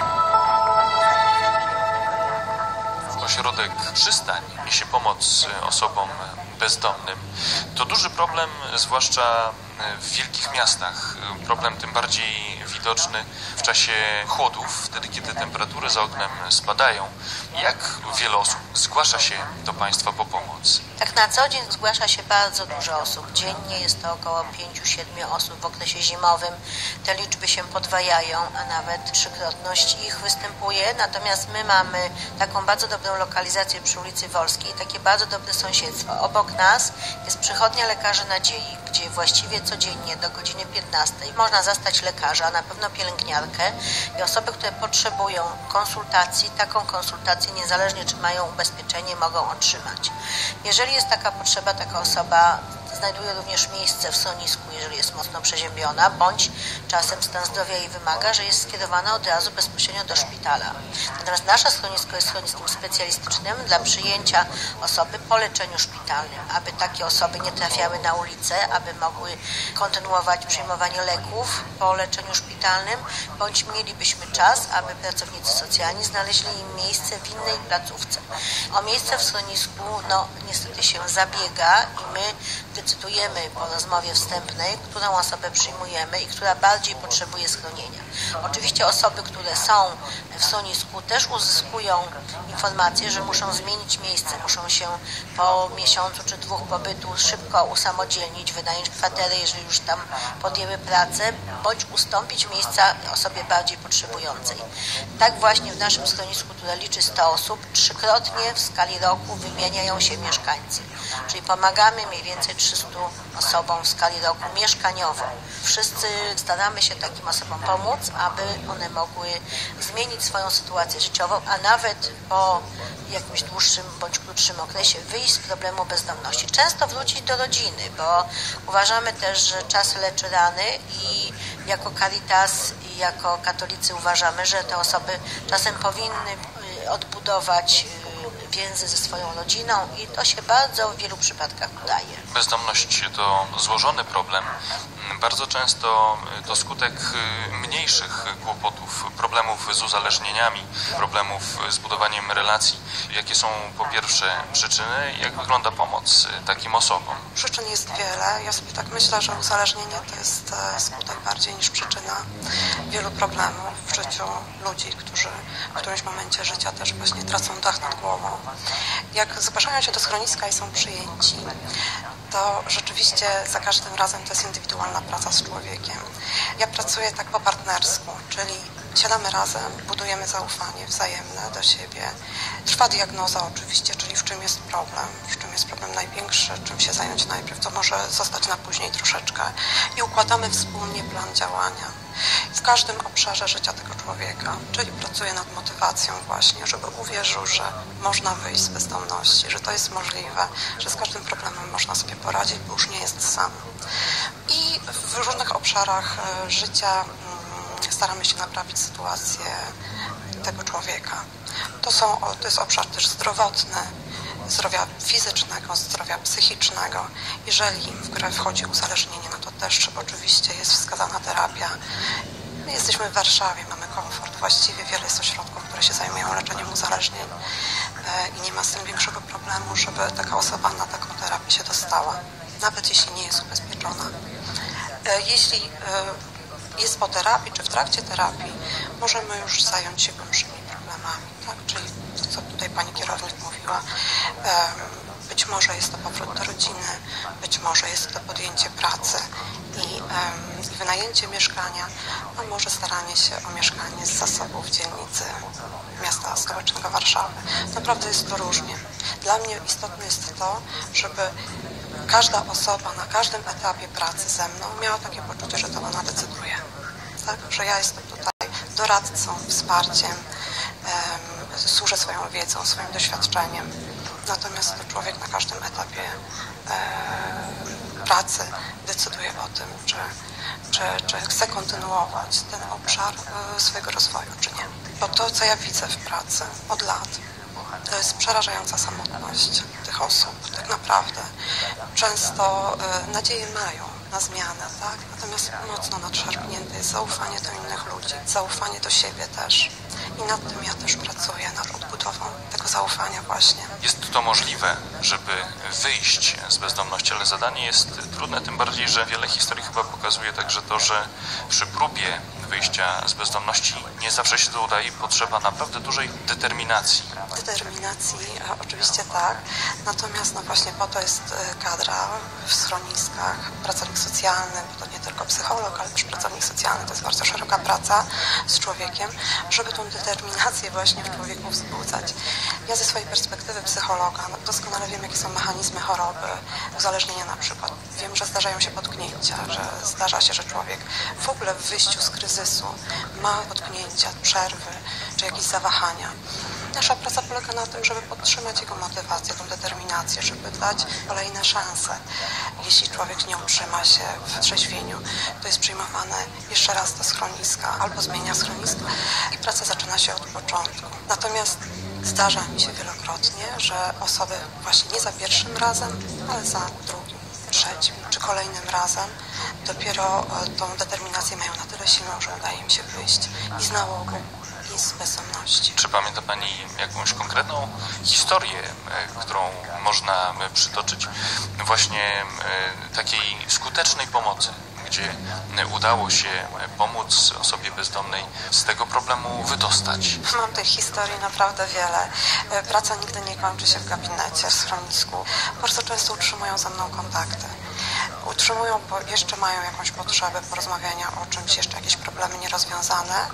Ośrodek Przystań niesie pomoc osobom bezdomnym. To duży problem, zwłaszcza w wielkich miastach. Problem tym bardziej widoczny w czasie chłodów, wtedy kiedy temperatury za oknem spadają. Jak wiele osób zgłasza się do Państwa po pomoc? Tak na co dzień zgłasza się bardzo dużo osób. Dziennie jest to około pięć do siedmiu osób. W okresie zimowym te liczby się podwajają, a nawet trzykrotność ich występuje. Natomiast my mamy taką bardzo dobrą lokalizację przy ulicy Wolskiej, takie bardzo dobre sąsiedztwo. Obok nas jest przychodnia Lekarzy Nadziei, gdzie właściwie codziennie do godziny piętnastej można zastać lekarza, na pewno pielęgniarkę i osoby, które potrzebują konsultacji, taką konsultację niezależnie czy mają ubezpieczenie, mogą otrzymać. Jeżeli jest taka potrzeba, taka osoba znajduje również miejsce w schronisku, jeżeli jest mocno przeziębiona, bądź czasem stan zdrowia jej wymaga, że jest skierowana od razu bezpośrednio do szpitala. Natomiast nasze schronisko jest schroniskiem specjalistycznym dla przyjęcia osoby po leczeniu szpitalnym, aby takie osoby nie trafiały na ulicę, aby mogły kontynuować przyjmowanie leków po leczeniu szpitalnym, bądź mielibyśmy czas, aby pracownicy socjalni znaleźli im miejsce w innej placówce. O miejsce w schronisku, no niestety się zabiega i my decydujemy po rozmowie wstępnej, którą osobę przyjmujemy i która bardziej potrzebuje schronienia. Oczywiście osoby, które są w schronisku, też uzyskują informację, że muszą zmienić miejsce, muszą się po miesiącu czy dwóch pobytu szybko usamodzielnić, wynająć kwaterę, jeżeli już tam podjęły pracę, bądź ustąpić miejsca osobie bardziej potrzebującej. Tak właśnie w naszym schronisku, które liczy sto osób, trzykrotnie w skali roku wymieniają się mieszkańcy. Czyli pomagamy mniej więcej trzystu osobom w skali roku mieszkaniowo. Wszyscy staramy się takim osobom pomóc, aby one mogły zmienić swoją sytuację życiową, a nawet po jakimś dłuższym bądź krótszym okresie wyjść z problemu bezdomności. Często wrócić do rodziny, bo uważamy też, że czas leczy rany i jako Caritas i jako katolicy uważamy, że te osoby czasem powinny odbudować więzy ze swoją rodziną i to się bardzo w wielu przypadkach udaje. Bezdomność to złożony problem. Bardzo często to skutek mniejszych kłopotów, problemów z uzależnieniami, problemów z budowaniem relacji. Jakie są po pierwsze przyczyny i jak wygląda pomoc takim osobom? Przyczyn jest wiele. Ja sobie tak myślę, że uzależnienie to jest skutek bardziej niż przyczyna wielu problemów w życiu ludzi, którzy w którymś momencie życia też właśnie tracą dach nad głową. Jak zgłaszają się do schroniska i są przyjęci, to rzeczywiście za każdym razem to jest indywidualna praca z człowiekiem. Ja pracuję tak po partnersku, czyli siadamy razem, budujemy zaufanie wzajemne do siebie. Trwa diagnoza oczywiście, czyli w czym jest problem, w czym jest problem największy, czym się zająć najpierw, co może zostać na później troszeczkę. I układamy wspólnie plan działania w każdym obszarze życia tego człowieka, czyli pracuję nad motywacją właśnie, żeby uwierzył, że można wyjść z bezdomności, że to jest możliwe, że z każdym problemem można sobie poradzić, bo już nie jest sam. I w różnych obszarach życia staramy się naprawić sytuację tego człowieka. To, są, to jest obszar też zdrowotny, zdrowia fizycznego, zdrowia psychicznego. Jeżeli w grę wchodzi uzależnienie, no to też oczywiście jest wskazana terapia. My jesteśmy w Warszawie, mamy komfort. Właściwie wiele jest ośrodków, które się zajmują leczeniem uzależnień. i nie ma z tym większego problemu, żeby taka osoba na taką terapię się dostała, nawet jeśli nie jest ubezpieczona. Jeśli jest po terapii, czy w trakcie terapii, możemy już zająć się głębszymi problemami, tak? Czyli to, co tutaj pani kierownik mówiła, być może jest to powrót do rodziny, być może jest to podjęcie pracy i, i wynajęcie mieszkania, a może staranie się o mieszkanie z zasobów dzielnicy miasta stołecznego Warszawy. Naprawdę jest to różnie. Dla mnie istotne jest to, żeby każda osoba na każdym etapie pracy ze mną miała takie poczucie, że to ona decyduje. Tak? Że ja jestem tutaj doradcą, wsparciem, um, służę swoją wiedzą, swoim doświadczeniem. Natomiast to człowiek na każdym etapie e, pracy decyduje o tym, czy, czy, czy chce kontynuować ten obszar e, swojego rozwoju, czy nie. Bo to, co ja widzę w pracy od lat, to jest przerażająca samotność tych osób, tak naprawdę. Często e, nadzieję mają na zmianę, tak? Natomiast mocno nadszarpnięte jest zaufanie do innych ludzi, zaufanie do siebie też. I nad tym ja też pracuję, nad odbudową tego zaufania właśnie. Jest to możliwe, żeby wyjść z bezdomności, ale zadanie jest trudne, tym bardziej, że wiele historii chyba pokazuje także to, że przy próbie wyjścia z bezdomności nie zawsze się to udaje i potrzeba naprawdę dużej determinacji. Determinacji oczywiście tak, natomiast no właśnie po to jest kadra w schroniskach, pracownik socjalny, bo to nie tylko psycholog, ale też pracownik socjalny, to jest bardzo szeroka praca z człowiekiem, żeby tą determinację właśnie w człowieku wzbudzać. Ja ze swojej perspektywy psychologa no, doskonale wiem, jakie są mechanizmy choroby, uzależnienia na przykład. Wiem, że zdarzają się potknięcia, że zdarza się, że człowiek w ogóle w wyjściu z kryzysu ma potknięcia, przerwy, czy jakieś zawahania. Nasza praca polega na tym, żeby podtrzymać jego motywację, tą determinację, żeby dać kolejne szanse. Jeśli człowiek nie utrzyma się w trzeźwieniu, to jest przyjmowany jeszcze raz do schroniska albo zmienia schronisko i praca zaczyna się od początku. Natomiast zdarza mi się wielokrotnie, że osoby właśnie nie za pierwszym razem, ale za drugim, trzecim czy kolejnym razem dopiero tą determinację mają na tyle silną, że udaje im się wyjść i z nałogu, i z bezdomności. Czy pamięta Pani jakąś konkretną historię, którą można przytoczyć właśnie takiej skutecznej pomocy, gdzie udało się pomóc osobie bezdomnej z tego problemu wydostać? Mam tych historii naprawdę wiele. Praca nigdy nie kończy się w gabinecie, w schronisku. Bardzo często utrzymują ze mną kontakty. Utrzymują, bo jeszcze mają jakąś potrzebę porozmawiania o czymś, jeszcze jakieś problemy nierozwiązane,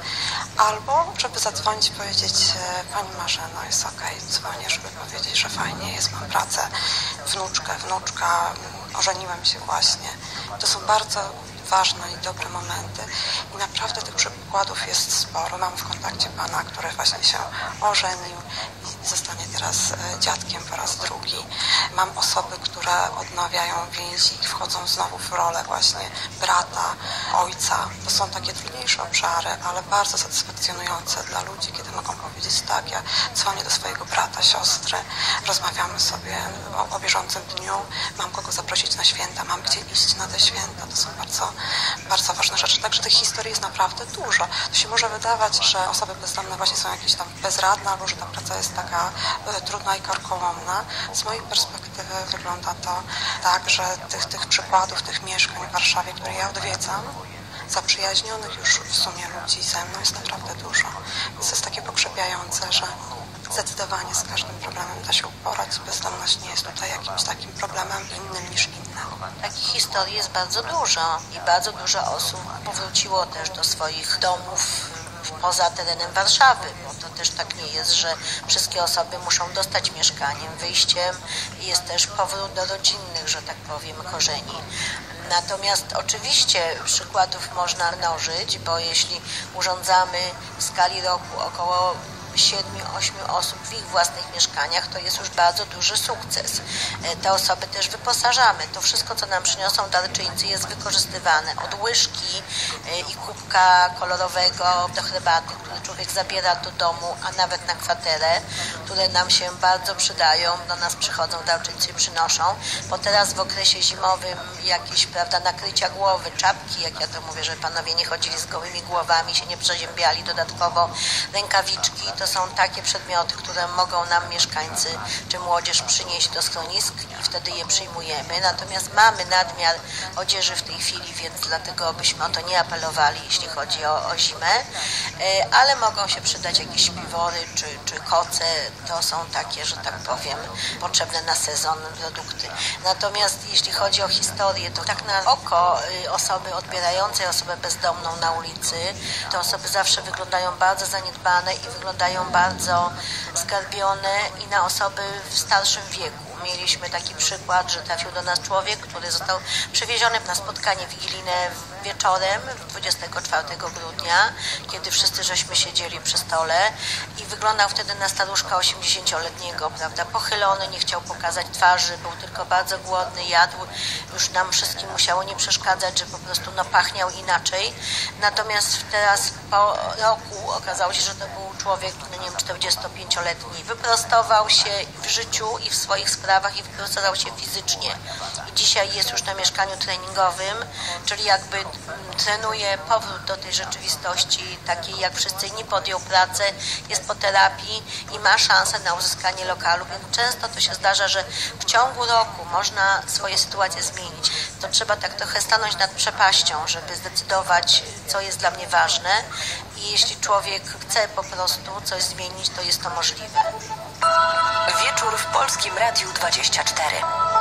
albo żeby zadzwonić i powiedzieć: Pani Marzeno, jest okej, okay. Dzwonię, żeby powiedzieć, że fajnie jest, mam pracę, wnuczkę, wnuczka, ożeniłem się właśnie. To są bardzo ważne i dobre momenty i naprawdę tych przykładów jest sporo. Mam w kontakcie pana, który właśnie się ożenił i zostanie teraz dziadkiem po raz drugi. Mam osoby, które odnawiają więzi i wchodzą znowu w rolę właśnie brata, ojca. To są takie trudniejsze obszary, ale bardzo satysfakcjonujące dla ludzi, kiedy mogą powiedzieć: tak, ja dzwonię do swojego brata, siostry, rozmawiamy sobie o, o bieżącym dniu, mam kogo zaprosić na święta, mam gdzie iść na te święta. To są bardzo bardzo ważne rzeczy. Także tych historii jest naprawdę dużo. To się może wydawać, że osoby bezdomne właśnie są jakieś tam bezradne, albo że ta praca jest taka e, trudna i karkołomna. Z mojej perspektywy wygląda to tak, że tych, tych przykładów, tych mieszkań w Warszawie, które ja odwiedzam, zaprzyjaźnionych już w sumie ludzi ze mną jest naprawdę dużo. Więc to jest takie pokrzepiające, że zdecydowanie z każdym problemem da się uporać. Bezdomność nie jest tutaj jakimś takim problemem innym niż inne. Takich historii jest bardzo dużo i bardzo dużo osób powróciło też do swoich domów poza terenem Warszawy, bo to też tak nie jest, że wszystkie osoby muszą dostać mieszkaniem. Wyjściem jest też powrót do rodzinnych, że tak powiem, korzeni. Natomiast oczywiście przykładów można mnożyć, bo jeśli urządzamy w skali roku około siedmiu, ośmiu osób w ich własnych mieszkaniach, to jest już bardzo duży sukces. Te osoby też wyposażamy. To wszystko, co nam przyniosą darczyńcy, jest wykorzystywane. Od łyżki i kubka kolorowego do herbaty, który człowiek zabiera do domu, a nawet na kwaterę, które nam się bardzo przydają. Do nas przychodzą darczyńcy i przynoszą. Bo teraz w okresie zimowym jakieś, prawda, nakrycia głowy, czapki, jak ja to mówię, że panowie nie chodzili z gołymi głowami, się nie przeziębiali, dodatkowo rękawiczki, to są takie przedmioty, które mogą nam mieszkańcy czy młodzież przynieść do schronisk i wtedy je przyjmujemy. Natomiast mamy nadmiar odzieży w tej chwili, więc dlatego byśmy o to nie apelowali, jeśli chodzi o, o zimę, ale mogą się przydać jakieś śpiwory czy, czy koce. To są takie, że tak powiem, potrzebne na sezon produkty. Natomiast jeśli chodzi o historię, to tak na oko osoby odbierającej osobę bezdomną na ulicy, te osoby zawsze wyglądają bardzo zaniedbane i wyglądają bardzo zgarbione i na osoby w starszym wieku. Mieliśmy taki przykład, że trafił do nas człowiek, który został przewieziony na spotkanie wigilijne wieczorem dwudziestego czwartego grudnia, kiedy wszyscy żeśmy siedzieli przy stole i wyglądał wtedy na staruszka osiemdziesięcioletniego, prawda, pochylony, nie chciał pokazać twarzy, był tylko bardzo głodny, jadł, już nam wszystkim musiało nie przeszkadzać, że po prostu no, pachniał inaczej. Natomiast teraz po roku okazało się, że to był człowiek, no nie wiem, czterdziestopięcioletni. Wyprostował się w życiu i w swoich sprawach i wyprostował się fizycznie. I dzisiaj jest już na mieszkaniu treningowym, czyli jakby trenuje powrót do tej rzeczywistości takiej jak wszyscy inni, podjął pracę, jest po terapii i ma szansę na uzyskanie lokalu, więc często to się zdarza, że w ciągu roku można swoje sytuacje zmienić. To trzeba tak trochę stanąć nad przepaścią, żeby zdecydować, co jest dla mnie ważne i jeśli człowiek chce po prostu coś zmienić, to jest to możliwe. Wieczór w Polskim Radiu dwadzieścia cztery.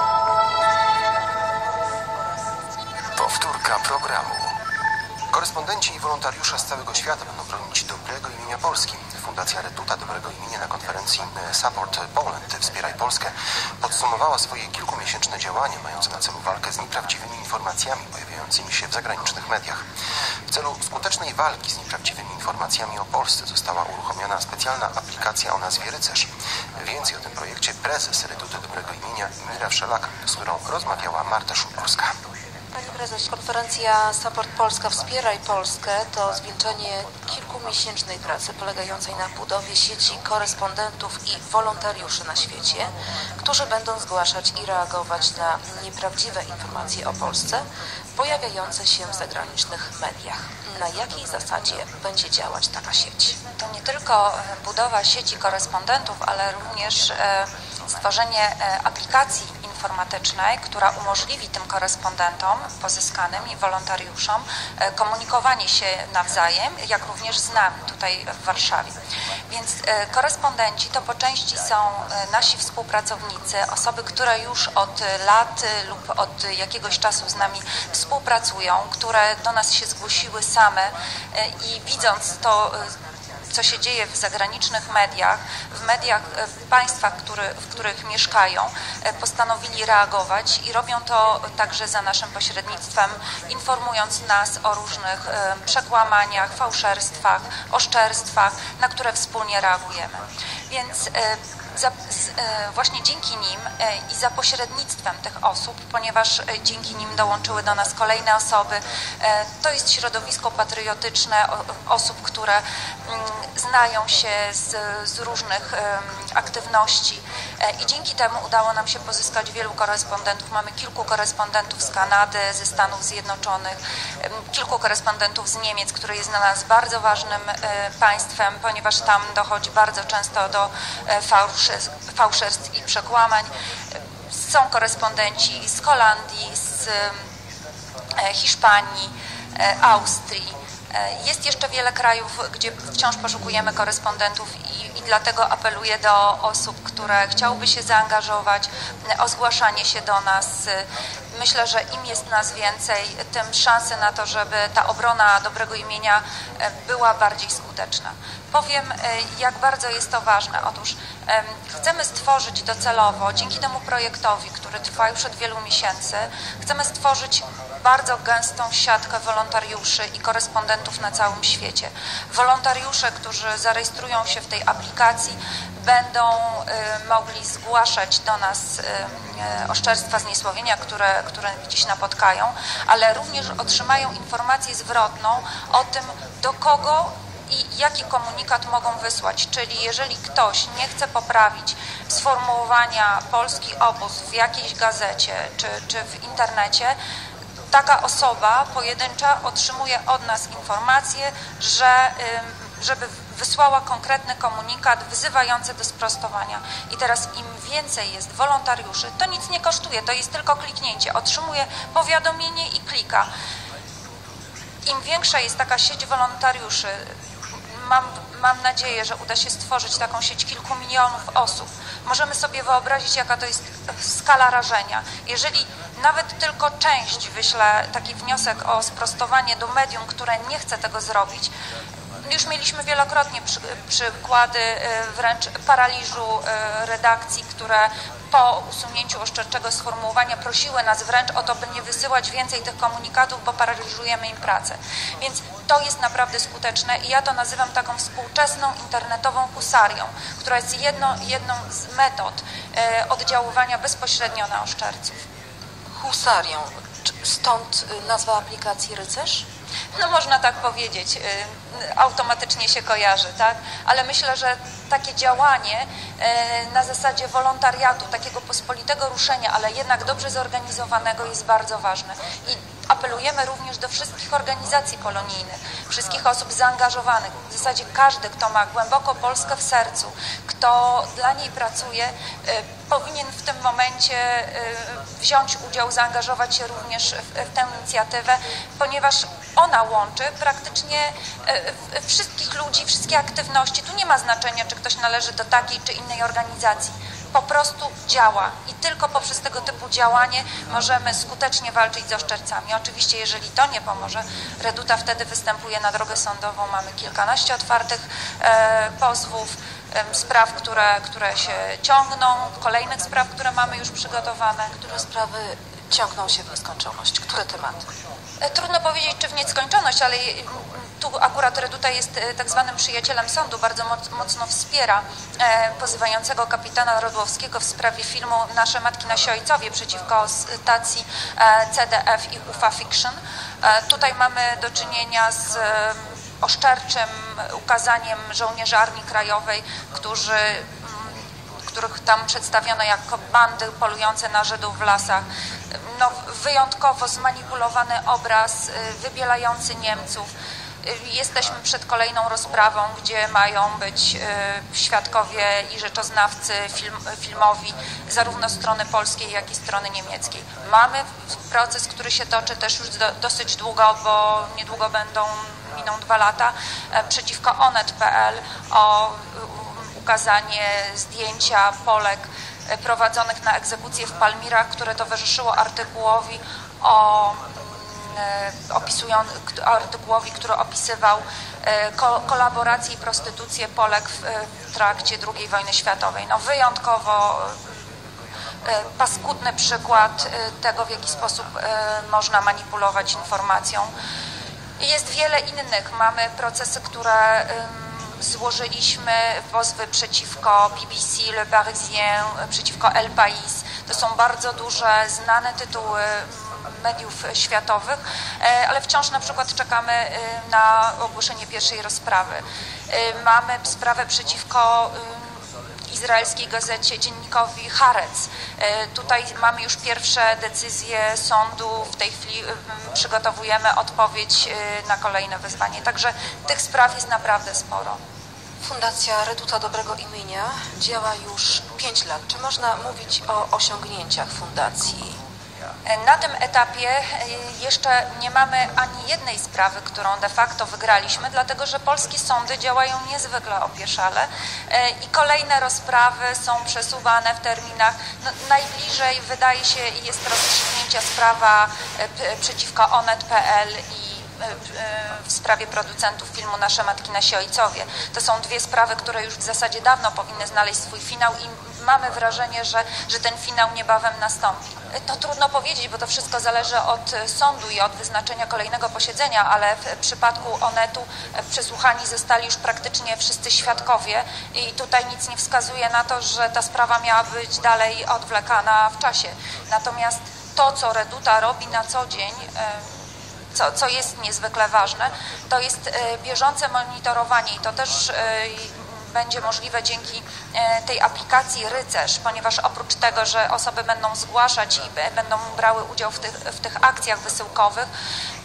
Powtórka programu. Korespondenci i wolontariusze z całego świata będą bronić dobrego imienia Polski. Fundacja Reduta Dobrego Imienia na konferencji Support Poland Wspieraj Polskę podsumowała swoje kilkumiesięczne działania mające na celu walkę z nieprawdziwymi informacjami pojawiającymi się w zagranicznych mediach. W celu skutecznej walki z nieprawdziwymi informacjami o Polsce została uruchomiona specjalna aplikacja o nazwie Rycerz. Więcej o tym projekcie prezes Reduty Dobrego Imienia Mira Wszelak, z którą rozmawiała Marta Szumborska. Pani prezes, konferencja Support Polska Wspieraj Polskę to zwieńczenie kilkumiesięcznej pracy polegającej na budowie sieci korespondentów i wolontariuszy na świecie, którzy będą zgłaszać i reagować na nieprawdziwe informacje o Polsce pojawiające się w zagranicznych mediach. Na jakiej zasadzie będzie działać taka sieć? To nie tylko budowa sieci korespondentów, ale również stworzenie aplikacji informatycznej, która umożliwi tym korespondentom pozyskanym i wolontariuszom komunikowanie się nawzajem, jak również z nami tutaj w Warszawie. Więc korespondenci to po części są nasi współpracownicy, osoby, które już od lat lub od jakiegoś czasu z nami współpracują, które do nas się zgłosiły same i widząc to, co się dzieje w zagranicznych mediach, w mediach w państwach, który, w których mieszkają, postanowili reagować i robią to także za naszym pośrednictwem, informując nas o różnych przekłamaniach, fałszerstwach, oszczerstwach, na które wspólnie reagujemy. Więc Za, właśnie dzięki nim i za pośrednictwem tych osób, ponieważ dzięki nim dołączyły do nas kolejne osoby, to jest środowisko patriotyczne osób, które znają się z, z różnych aktywności i dzięki temu udało nam się pozyskać wielu korespondentów. Mamy kilku korespondentów z Kanady, ze Stanów Zjednoczonych, kilku korespondentów z Niemiec, które jest dla nas bardzo ważnym państwem, ponieważ tam dochodzi bardzo często do fałszerstw fałszerstw i przekłamań. Są korespondenci z Holandii, z Hiszpanii, Austrii. Jest jeszcze wiele krajów, gdzie wciąż poszukujemy korespondentów i, i dlatego apeluję do osób, które chciałyby się zaangażować, o zgłaszanie się do nas. Myślę, że im jest nas więcej, tym szanse na to, żeby ta obrona dobrego imienia była bardziej skuteczna. Powiem, jak bardzo jest to ważne. Otóż chcemy stworzyć docelowo, dzięki temu projektowi, który trwa już od wielu miesięcy, chcemy stworzyć bardzo gęstą siatkę wolontariuszy i korespondentów na całym świecie. Wolontariusze, którzy zarejestrują się w tej aplikacji, będą y, mogli zgłaszać do nas y, oszczerstwa, zniesławienia, które, które gdzieś napotkają, ale również otrzymają informację zwrotną o tym, do kogo i jaki komunikat mogą wysłać. Czyli jeżeli ktoś nie chce poprawić sformułowania polski obóz w jakiejś gazecie czy, czy w internecie, taka osoba pojedyncza otrzymuje od nas informację, że żeby wysłała konkretny komunikat wzywający do sprostowania. I teraz im więcej jest wolontariuszy, to nic nie kosztuje, to jest tylko kliknięcie. Otrzymuje powiadomienie i klika. Im większa jest taka sieć wolontariuszy, mam, mam nadzieję, że uda się stworzyć taką sieć kilku milionów osób. Możemy sobie wyobrazić, jaka to jest skala rażenia. Jeżeli nawet tylko część wyśle taki wniosek o sprostowanie do medium, które nie chce tego zrobić, już mieliśmy wielokrotnie przy, przykłady wręcz paraliżu redakcji, które po usunięciu oszczerczego sformułowania prosiły nas wręcz o to, by nie wysyłać więcej tych komunikatów, bo paraliżujemy im pracę. Więc to jest naprawdę skuteczne i ja to nazywam taką współczesną internetową husarią, która jest jedno, jedną z metod oddziaływania bezpośrednio na oszczerców. Husarią. Stąd nazwa aplikacji Rycerz? No można tak powiedzieć, automatycznie się kojarzy, tak? Ale myślę, że takie działanie na zasadzie wolontariatu, takiego pospolitego ruszenia, ale jednak dobrze zorganizowanego jest bardzo ważne. I apelujemy również do wszystkich organizacji polonijnych, wszystkich osób zaangażowanych. W zasadzie każdy, kto ma głęboko Polskę w sercu, kto dla niej pracuje, powinien w tym momencie wziąć udział, zaangażować się również w tę inicjatywę, ponieważ ona łączy praktycznie wszystkich ludzi, wszystkie aktywności. Tu nie ma znaczenia, czy ktoś należy do takiej czy innej organizacji. Po prostu działa i tylko poprzez tego typu działanie możemy skutecznie walczyć z oszczercami. Oczywiście, jeżeli to nie pomoże, Reduta wtedy występuje na drogę sądową. Mamy kilkanaście otwartych e, pozwów, e, spraw, które, które się ciągną, kolejnych spraw, które mamy już przygotowane. Które sprawy ciągną się w nieskończoność? Które tematy? Trudno powiedzieć, czy w nieskończoność, ale tu akurat Reduta jest tak zwanym przyjacielem sądu, bardzo mocno wspiera pozywającego kapitana Rodłowskiego w sprawie filmu Nasze matki, nasi ojcowie przeciwko stacji C D F i UFA Fiction. Tutaj mamy do czynienia z oszczerczym ukazaniem żołnierzy Armii Krajowej, którzy których tam przedstawiono jako bandy polujące na Żydów w lasach. No, wyjątkowo zmanipulowany obraz wybielający Niemców. Jesteśmy przed kolejną rozprawą, gdzie mają być świadkowie i rzeczoznawcy film, filmowi zarówno strony polskiej, jak i strony niemieckiej. Mamy proces, który się toczy też już do, dosyć długo, bo niedługo będą, miną dwa lata, przeciwko Onet kropka pe el o ukazanie zdjęcia Polek prowadzonych na egzekucję w Palmirach, które towarzyszyło artykułowi o opisują, artykułowi, który opisywał ko kolaborację i prostytucję Polek w, w trakcie drugiej wojny światowej. No wyjątkowo paskudny przykład tego, w jaki sposób można manipulować informacją. Jest wiele innych. Mamy procesy, które złożyliśmy, pozwy przeciwko B B C, Le Parisien, przeciwko El País. To są bardzo duże, znane tytuły mediów światowych, ale wciąż na przykład czekamy na ogłoszenie pierwszej rozprawy. Mamy sprawę przeciwko izraelskiej gazecie, dziennikowi Haaretz. Tutaj mamy już pierwsze decyzje sądu, w tej chwili przygotowujemy odpowiedź na kolejne wezwanie. Także tych spraw jest naprawdę sporo. Fundacja Reduta Dobrego Imienia działa już pięć lat. Czy można mówić o osiągnięciach fundacji? Na tym etapie jeszcze nie mamy ani jednej sprawy, którą de facto wygraliśmy, dlatego że polskie sądy działają niezwykle opieszale i kolejne rozprawy są przesuwane w terminach. No, najbliżej wydaje się jest rozstrzygnięcia sprawa przeciwko Onet kropka pe el i w sprawie producentów filmu Nasze matki, nasi ojcowie. To są dwie sprawy, które już w zasadzie dawno powinny znaleźć swój finał i mamy wrażenie, że, że ten finał niebawem nastąpi. To trudno powiedzieć, bo to wszystko zależy od sądu i od wyznaczenia kolejnego posiedzenia, ale w przypadku Onetu przesłuchani zostali już praktycznie wszyscy świadkowie i tutaj nic nie wskazuje na to, że ta sprawa miała być dalej odwlekana w czasie. Natomiast to, co Reduta robi na co dzień, Co, co jest niezwykle ważne, to jest bieżące monitorowanie i to też będzie możliwe dzięki tej aplikacji Rycerz, ponieważ oprócz tego, że osoby będą zgłaszać i będą brały udział w tych, w tych akcjach wysyłkowych,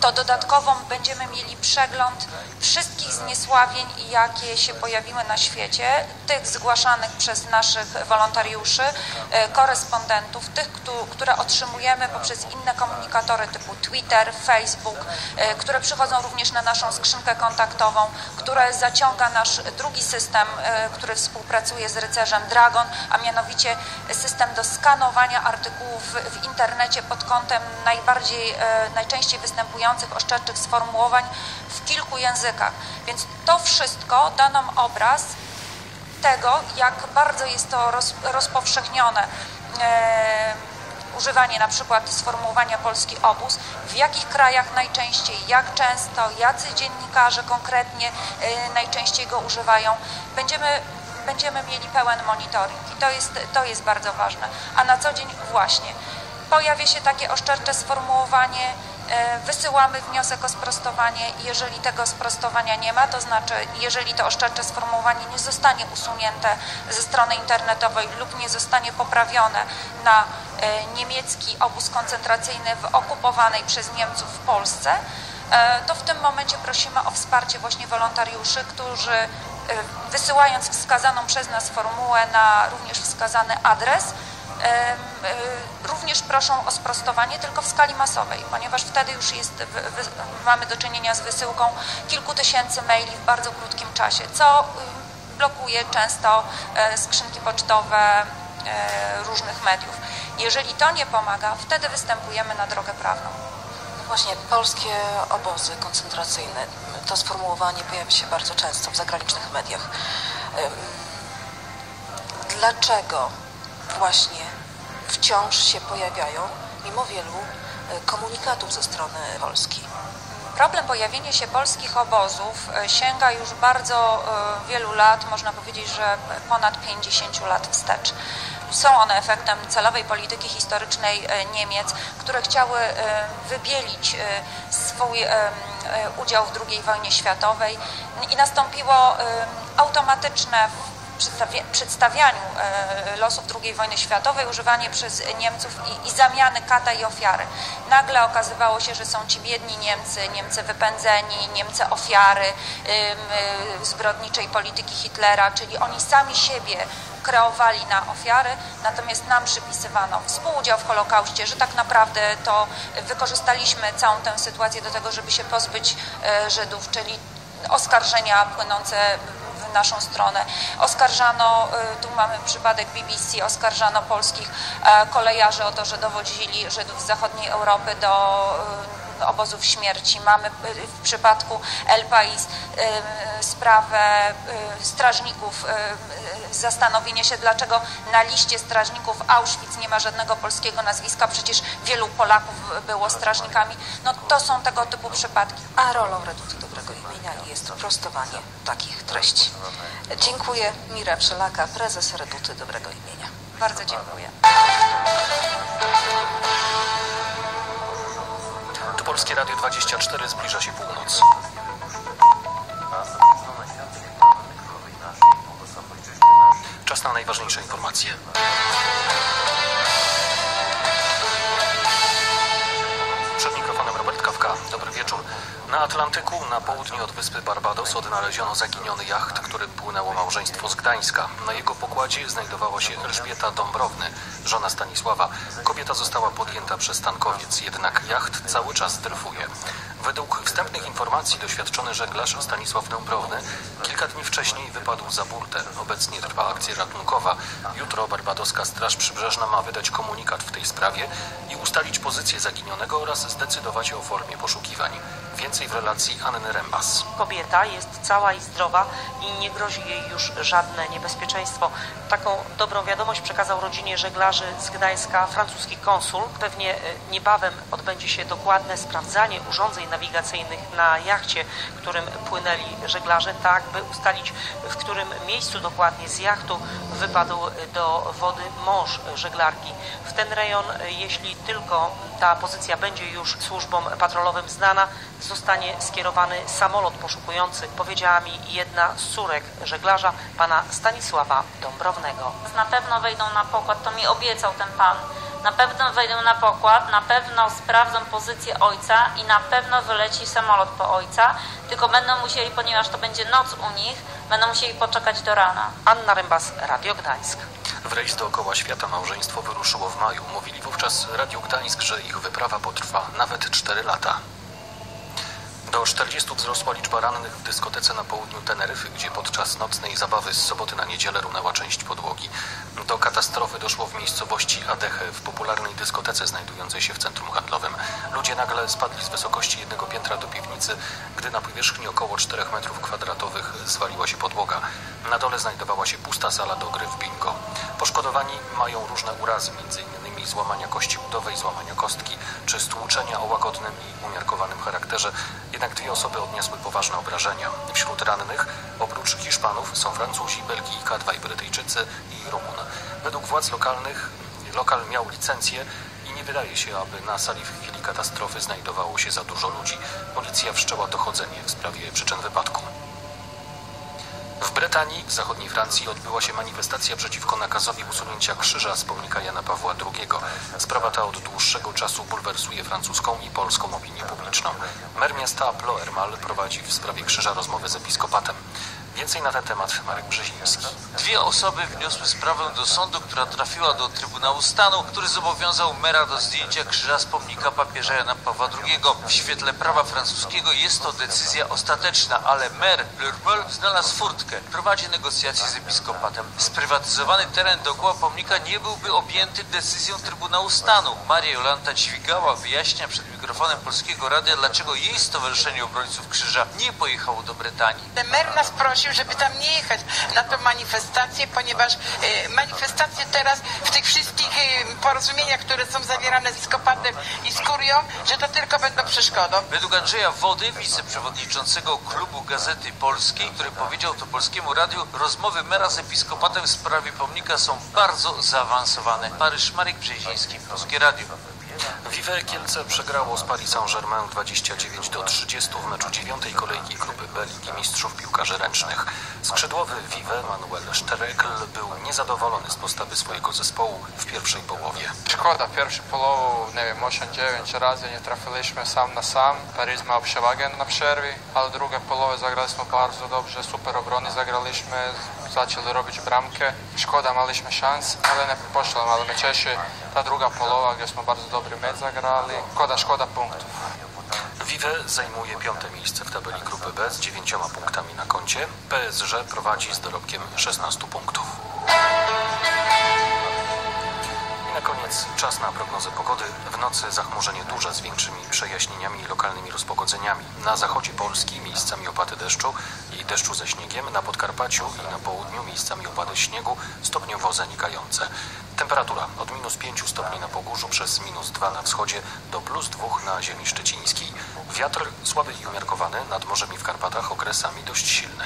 to dodatkowo będziemy mieli przegląd wszystkich zniesławień, jakie się pojawiły na świecie, tych zgłaszanych przez naszych wolontariuszy, korespondentów, tych, które otrzymujemy poprzez inne komunikatory typu Twitter, Facebook, które przychodzą również na naszą skrzynkę kontaktową, które zaciąga nasz drugi system, który współpracuje z rycerzem Dragon, a mianowicie system do skanowania artykułów w internecie pod kątem najbardziej, najczęściej występujących oszczerczych sformułowań w kilku językach. Więc to wszystko da nam obraz tego, jak bardzo jest to roz, rozpowszechnione e, używanie na przykład sformułowania polski obóz, w jakich krajach najczęściej, jak często, jacy dziennikarze konkretnie e, najczęściej go używają. Będziemy, będziemy mieli pełen monitoring i to jest, to jest bardzo ważne. A na co dzień właśnie pojawia się takie oszczercze sformułowanie, wysyłamy wniosek o sprostowanie. Jeżeli tego sprostowania nie ma, to znaczy jeżeli to oszczercze sformułowanie nie zostanie usunięte ze strony internetowej lub nie zostanie poprawione na niemiecki obóz koncentracyjny w okupowanej przez Niemców w Polsce, to w tym momencie prosimy o wsparcie właśnie wolontariuszy, którzy wysyłając wskazaną przez nas formułę na również wskazany adres, również proszą o sprostowanie, tylko w skali masowej, ponieważ wtedy już jest, mamy do czynienia z wysyłką kilku tysięcy maili w bardzo krótkim czasie, co blokuje często skrzynki pocztowe różnych mediów. Jeżeli to nie pomaga, wtedy występujemy na drogę prawną. Właśnie, polskie obozy koncentracyjne, to sformułowanie pojawia się bardzo często w zagranicznych mediach. Dlaczego właśnie wciąż się pojawiają, mimo wielu komunikatów ze strony Polski? Problem pojawienia się polskich obozów sięga już bardzo wielu lat, można powiedzieć, że ponad pięćdziesięciu lat wstecz. Są one efektem celowej polityki historycznej Niemiec, które chciały wybielić swój udział w drugiej wojnie światowej i nastąpiło automatyczne przedstawianiu losów drugiej wojny światowej używanie przez Niemców i, i zamiany kata i ofiary. Nagle okazywało się, że są ci biedni Niemcy, Niemcy wypędzeni, Niemcy ofiary ym, zbrodniczej polityki Hitlera, czyli oni sami siebie kreowali na ofiary, natomiast nam przypisywano współudział w Holokauście, że tak naprawdę to wykorzystaliśmy całą tę sytuację do tego, żeby się pozbyć Żydów, czyli oskarżenia płynące w naszą stronę. Oskarżano, tu mamy przypadek B B C, oskarżano polskich kolejarzy o to, że dowodzili Żydów z zachodniej Europy do obozów śmierci. Mamy w przypadku El País sprawę strażników, zastanowienie się, dlaczego na liście strażników Auschwitz nie ma żadnego polskiego nazwiska, przecież wielu Polaków było strażnikami. No to są tego typu przypadki. A rolą Reduty Dobrego Imienia jest prostowanie takich treści. Dziękuję. Mira Wszelaka, prezes Reduty Dobrego Imienia. Bardzo dziękuję. Tu Polskie Radio dwadzieścia cztery, zbliża się północ. Czas na najważniejsze informacje. Przed mikrofonem Robert Kawka. Dobry wieczór. Na Atlantyku, na południe od wyspy Barbados, odnaleziono zaginiony jacht, którym płynęło małżeństwo z Gdańska. Na jego pokładzie znajdowała się Elżbieta Dąbrowny, żona Stanisława. Kobieta została podjęta przez tankowiec, jednak jacht cały czas dryfuje. Według wstępnych informacji doświadczony żeglarz Stanisław Dąbrowny kilka dni wcześniej wypadł za burtę. Obecnie trwa akcja ratunkowa. Jutro barbadoska Straż Przybrzeżna ma wydać komunikat w tej sprawie i ustalić pozycję zaginionego oraz zdecydować o formie poszukiwań. Więcej w relacji Anny Rembas. Kobieta jest cała i zdrowa i nie grozi jej już żadne niebezpieczeństwo. Taką dobrą wiadomość przekazał rodzinie żeglarzy z Gdańska francuski konsul. Pewnie niebawem odbędzie się dokładne sprawdzanie urządzeń nawigacyjnych na jachcie, którym płynęli żeglarze, tak by ustalić, w którym miejscu dokładnie z jachtu wypadł do wody mąż żeglarki. W ten rejon, jeśli tylko ta pozycja będzie już służbom patrolowym znana, zostanie skierowany samolot poszukujący, powiedziała mi jedna z córek żeglarza, pana Stanisława Dąbrownego. Na pewno wejdą na pokład, to mi obiecał ten pan. Na pewno wejdą na pokład, na pewno sprawdzą pozycję ojca i na pewno wyleci samolot po ojca, tylko będą musieli, ponieważ to będzie noc u nich, będą musieli poczekać do rana. Anna Rembas, Radio Gdańsk. W rejs dookoła świata małżeństwo wyruszyło w maju. Mówili wówczas Radiu Gdańsk, że ich wyprawa potrwa nawet cztery lata. Do czterdziestu wzrosła liczba rannych w dyskotece na południu Teneryfy, gdzie podczas nocnej zabawy z soboty na niedzielę runęła część podłogi. Do katastrofy doszło w miejscowości Adeche, w popularnej dyskotece znajdującej się w centrum handlowym. Ludzie nagle spadli z wysokości jednego piętra do piwnicy, gdy na powierzchni około czterech metrów kwadratowych zwaliła się podłoga. Na dole znajdowała się pusta sala do gry w bingo. Poszkodowani mają różne urazy, między innymi złamania kości udowej, złamania kostki czy stłuczenia o łagodnym i umiarkowanym charakterze. Jednak dwie osoby odniosły poważne obrażenia. Wśród rannych, oprócz Hiszpanów, są Francuzi, Belgijka, dwaj Brytyjczycy i Rumun. Według władz lokalnych lokal miał licencję i nie wydaje się, aby na sali w chwili katastrofy znajdowało się za dużo ludzi. Policja wszczęła dochodzenie w sprawie przyczyn wypadku. W Brytanii, w zachodniej Francji, odbyła się manifestacja przeciwko nakazowi usunięcia krzyża z pomnika Jana Pawła drugiego. Sprawa ta od dłuższego czasu bulwersuje francuską i polską opinię publiczną. Mer miasta Ploermal prowadzi w sprawie krzyża rozmowy z episkopatem. Więcej na ten temat Marek Brzeziński. Dwie osoby wniosły sprawę do sądu, która trafiła do Trybunału Stanu, który zobowiązał mera do zdjęcia krzyża z pomnika papieża Jana Pawła drugiego. W świetle prawa francuskiego jest to decyzja ostateczna, ale mer Ploermal znalazł furtkę. Prowadzi negocjacje z episkopatem. Sprywatyzowany teren dookoła pomnika nie byłby objęty decyzją Trybunału Stanu. Maria Jolanta Dźwigała wyjaśnia przed mikrofonem Polskiego Radia, dlaczego jej Stowarzyszenie Obrońców Krzyża nie pojechało do Brytanii. Mer nas prosił, żeby tam nie jechać na tę manifestację, ponieważ e, manifestacje teraz w tych wszystkich e, porozumieniach, które są zawierane z episkopatem i z kurią, że to tylko będą przeszkodą. Według Andrzeja Wody, wiceprzewodniczącego klubu Gazety Polskiej, który powiedział to Polskiemu Radiu, rozmowy mera z episkopatem w sprawie pomnika są bardzo zaawansowane. Paryż, Marek Brzeziński, Polskie Radio. Vive Kielce przegrało z Paris Saint-Germain dwadzieścia dziewięć do trzydziestu w meczu dziewiątej kolejki grupy B Ligi Mistrzów Piłkarzy Ręcznych. Skrzydłowy Vive Manuel Szterekl był niezadowolony z postawy swojego zespołu w pierwszej połowie. Szkoda, pierwszą połowę, nie wiem, osiem dziewięć razy nie trafiliśmy sam na sam. Paris miał przewagę na przerwie, ale druga połowa zagraliśmy bardzo dobrze, super obrony zagraliśmy, zaczęli robić bramkę. Szkoda, mieliśmy szans, ale nie poszło, ale mnie cieszy ta druga połowa, gdzieśmy bardzo dobry mecz zagrali. Szkoda, szkoda punktów. Vive zajmuje piąte miejsce w tabeli grupy B z dziewięcioma punktami na koncie. P S G prowadzi z dorobkiem szesnastu punktów. I na koniec czas na prognozę pogody. W nocy zachmurzenie duże z większymi przejaśnieniami i lokalnymi rozpogodzeniami. Na zachodzie Polski miejscami opady deszczu i deszczu ze śniegiem. Na Podkarpaciu i na południu miejscami opady śniegu stopniowo zanikające. Temperatura od minus pięciu stopni na Pogórzu przez minus dwa na wschodzie do plus dwóch na ziemi szczecińskiej. Wiatr słaby i umiarkowany, nad morzem i w Karpatach okresami dość silny.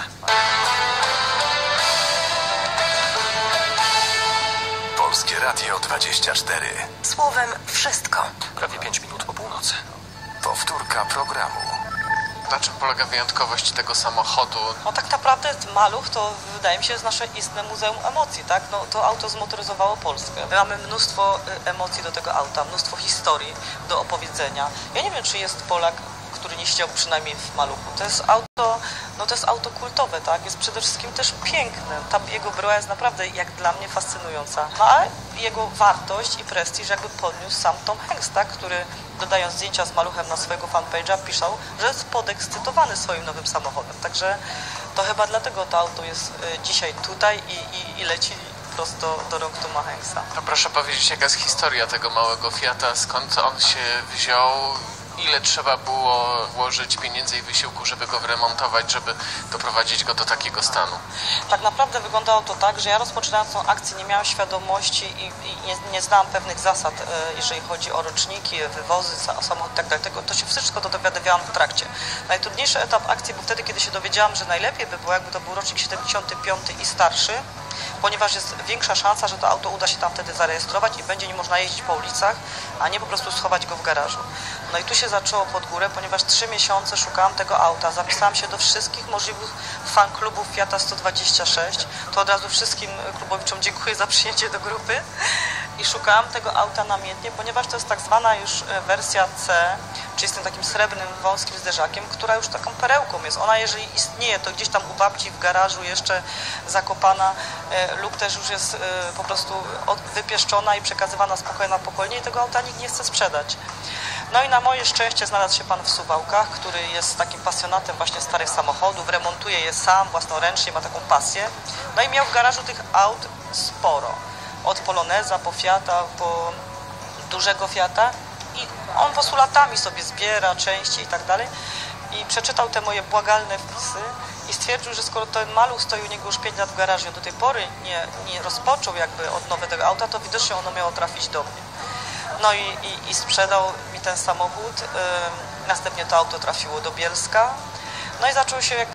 Polskie Radio dwadzieścia cztery. Słowem wszystko. Prawie pięć minut po północy. Powtórka programu. Na czym polega wyjątkowość tego samochodu? No tak naprawdę Maluch to wydaje mi się jest nasze istne muzeum emocji, tak? No to auto zmotoryzowało Polskę. My mamy mnóstwo emocji do tego auta, mnóstwo historii do opowiedzenia. Ja nie wiem, czy jest Polak, który nie siedział przynajmniej w Maluchu. To jest auto, no to jest auto kultowe, tak? Jest przede wszystkim też piękne. Ta jego bryła jest naprawdę, jak dla mnie, fascynująca. No ale jego wartość i prestiż jakby podniósł sam Tom Hanks, tak? Który dodając zdjęcia z Maluchem na swojego fanpage'a pisał, że jest podekscytowany swoim nowym samochodem. Także to chyba dlatego to auto jest dzisiaj tutaj i, i, i leci prosto do rąk Toma Hanksa. No proszę powiedzieć, jaka jest historia tego małego Fiata, skąd on się wziął? Ile trzeba było włożyć pieniędzy i wysiłku, żeby go wyremontować, żeby doprowadzić go do takiego stanu? Tak naprawdę wyglądało to tak, że ja rozpoczynając tą akcję nie miałam świadomości i, i nie, nie znałam pewnych zasad, jeżeli chodzi o roczniki, wywozy, samochód i tak dalej. Tego, to się wszystko to dowiadywałam w trakcie. Najtrudniejszy etap akcji był wtedy, kiedy się dowiedziałam, że najlepiej by było, jakby to był rocznik siedemdziesiąty piąty i starszy, ponieważ jest większa szansa, że to auto uda się tam wtedy zarejestrować i będzie nie można jeździć po ulicach, a nie po prostu schować go w garażu. No i tu się zaczęło pod górę, ponieważ trzy miesiące szukałam tego auta, zapisałam się do wszystkich możliwych fan klubów Fiata sto dwadzieścia sześć, to od razu wszystkim klubowiczom dziękuję za przyjęcie do grupy. i szukałam tego auta namiętnie, ponieważ to jest tak zwana już wersja C, czyli z tym takim srebrnym, wąskim zderzakiem, która już taką perełką jest. Ona jeżeli istnieje, to gdzieś tam u babci w garażu jeszcze zakopana lub też już jest po prostu wypieszczona i przekazywana z pokolenia na pokolenie i tego auta nikt nie chce sprzedać. No i na moje szczęście znalazł się pan w Suwałkach, który jest takim pasjonatem właśnie starych samochodów, remontuje je sam, własnoręcznie, ma taką pasję. No i miał w garażu tych aut sporo. Od Poloneza po Fiata, po dużego Fiata i on po prostu latami sobie zbiera części i tak dalej i przeczytał te moje błagalne wpisy i stwierdził, że skoro ten maluch stoi u niego już pięć lat w garażu, do tej pory nie, nie rozpoczął jakby odnowy tego auta, to widocznie ono miało trafić do mnie. No i, i, i sprzedał mi ten samochód, yy, następnie to auto trafiło do Bielska, no i zaczął się jak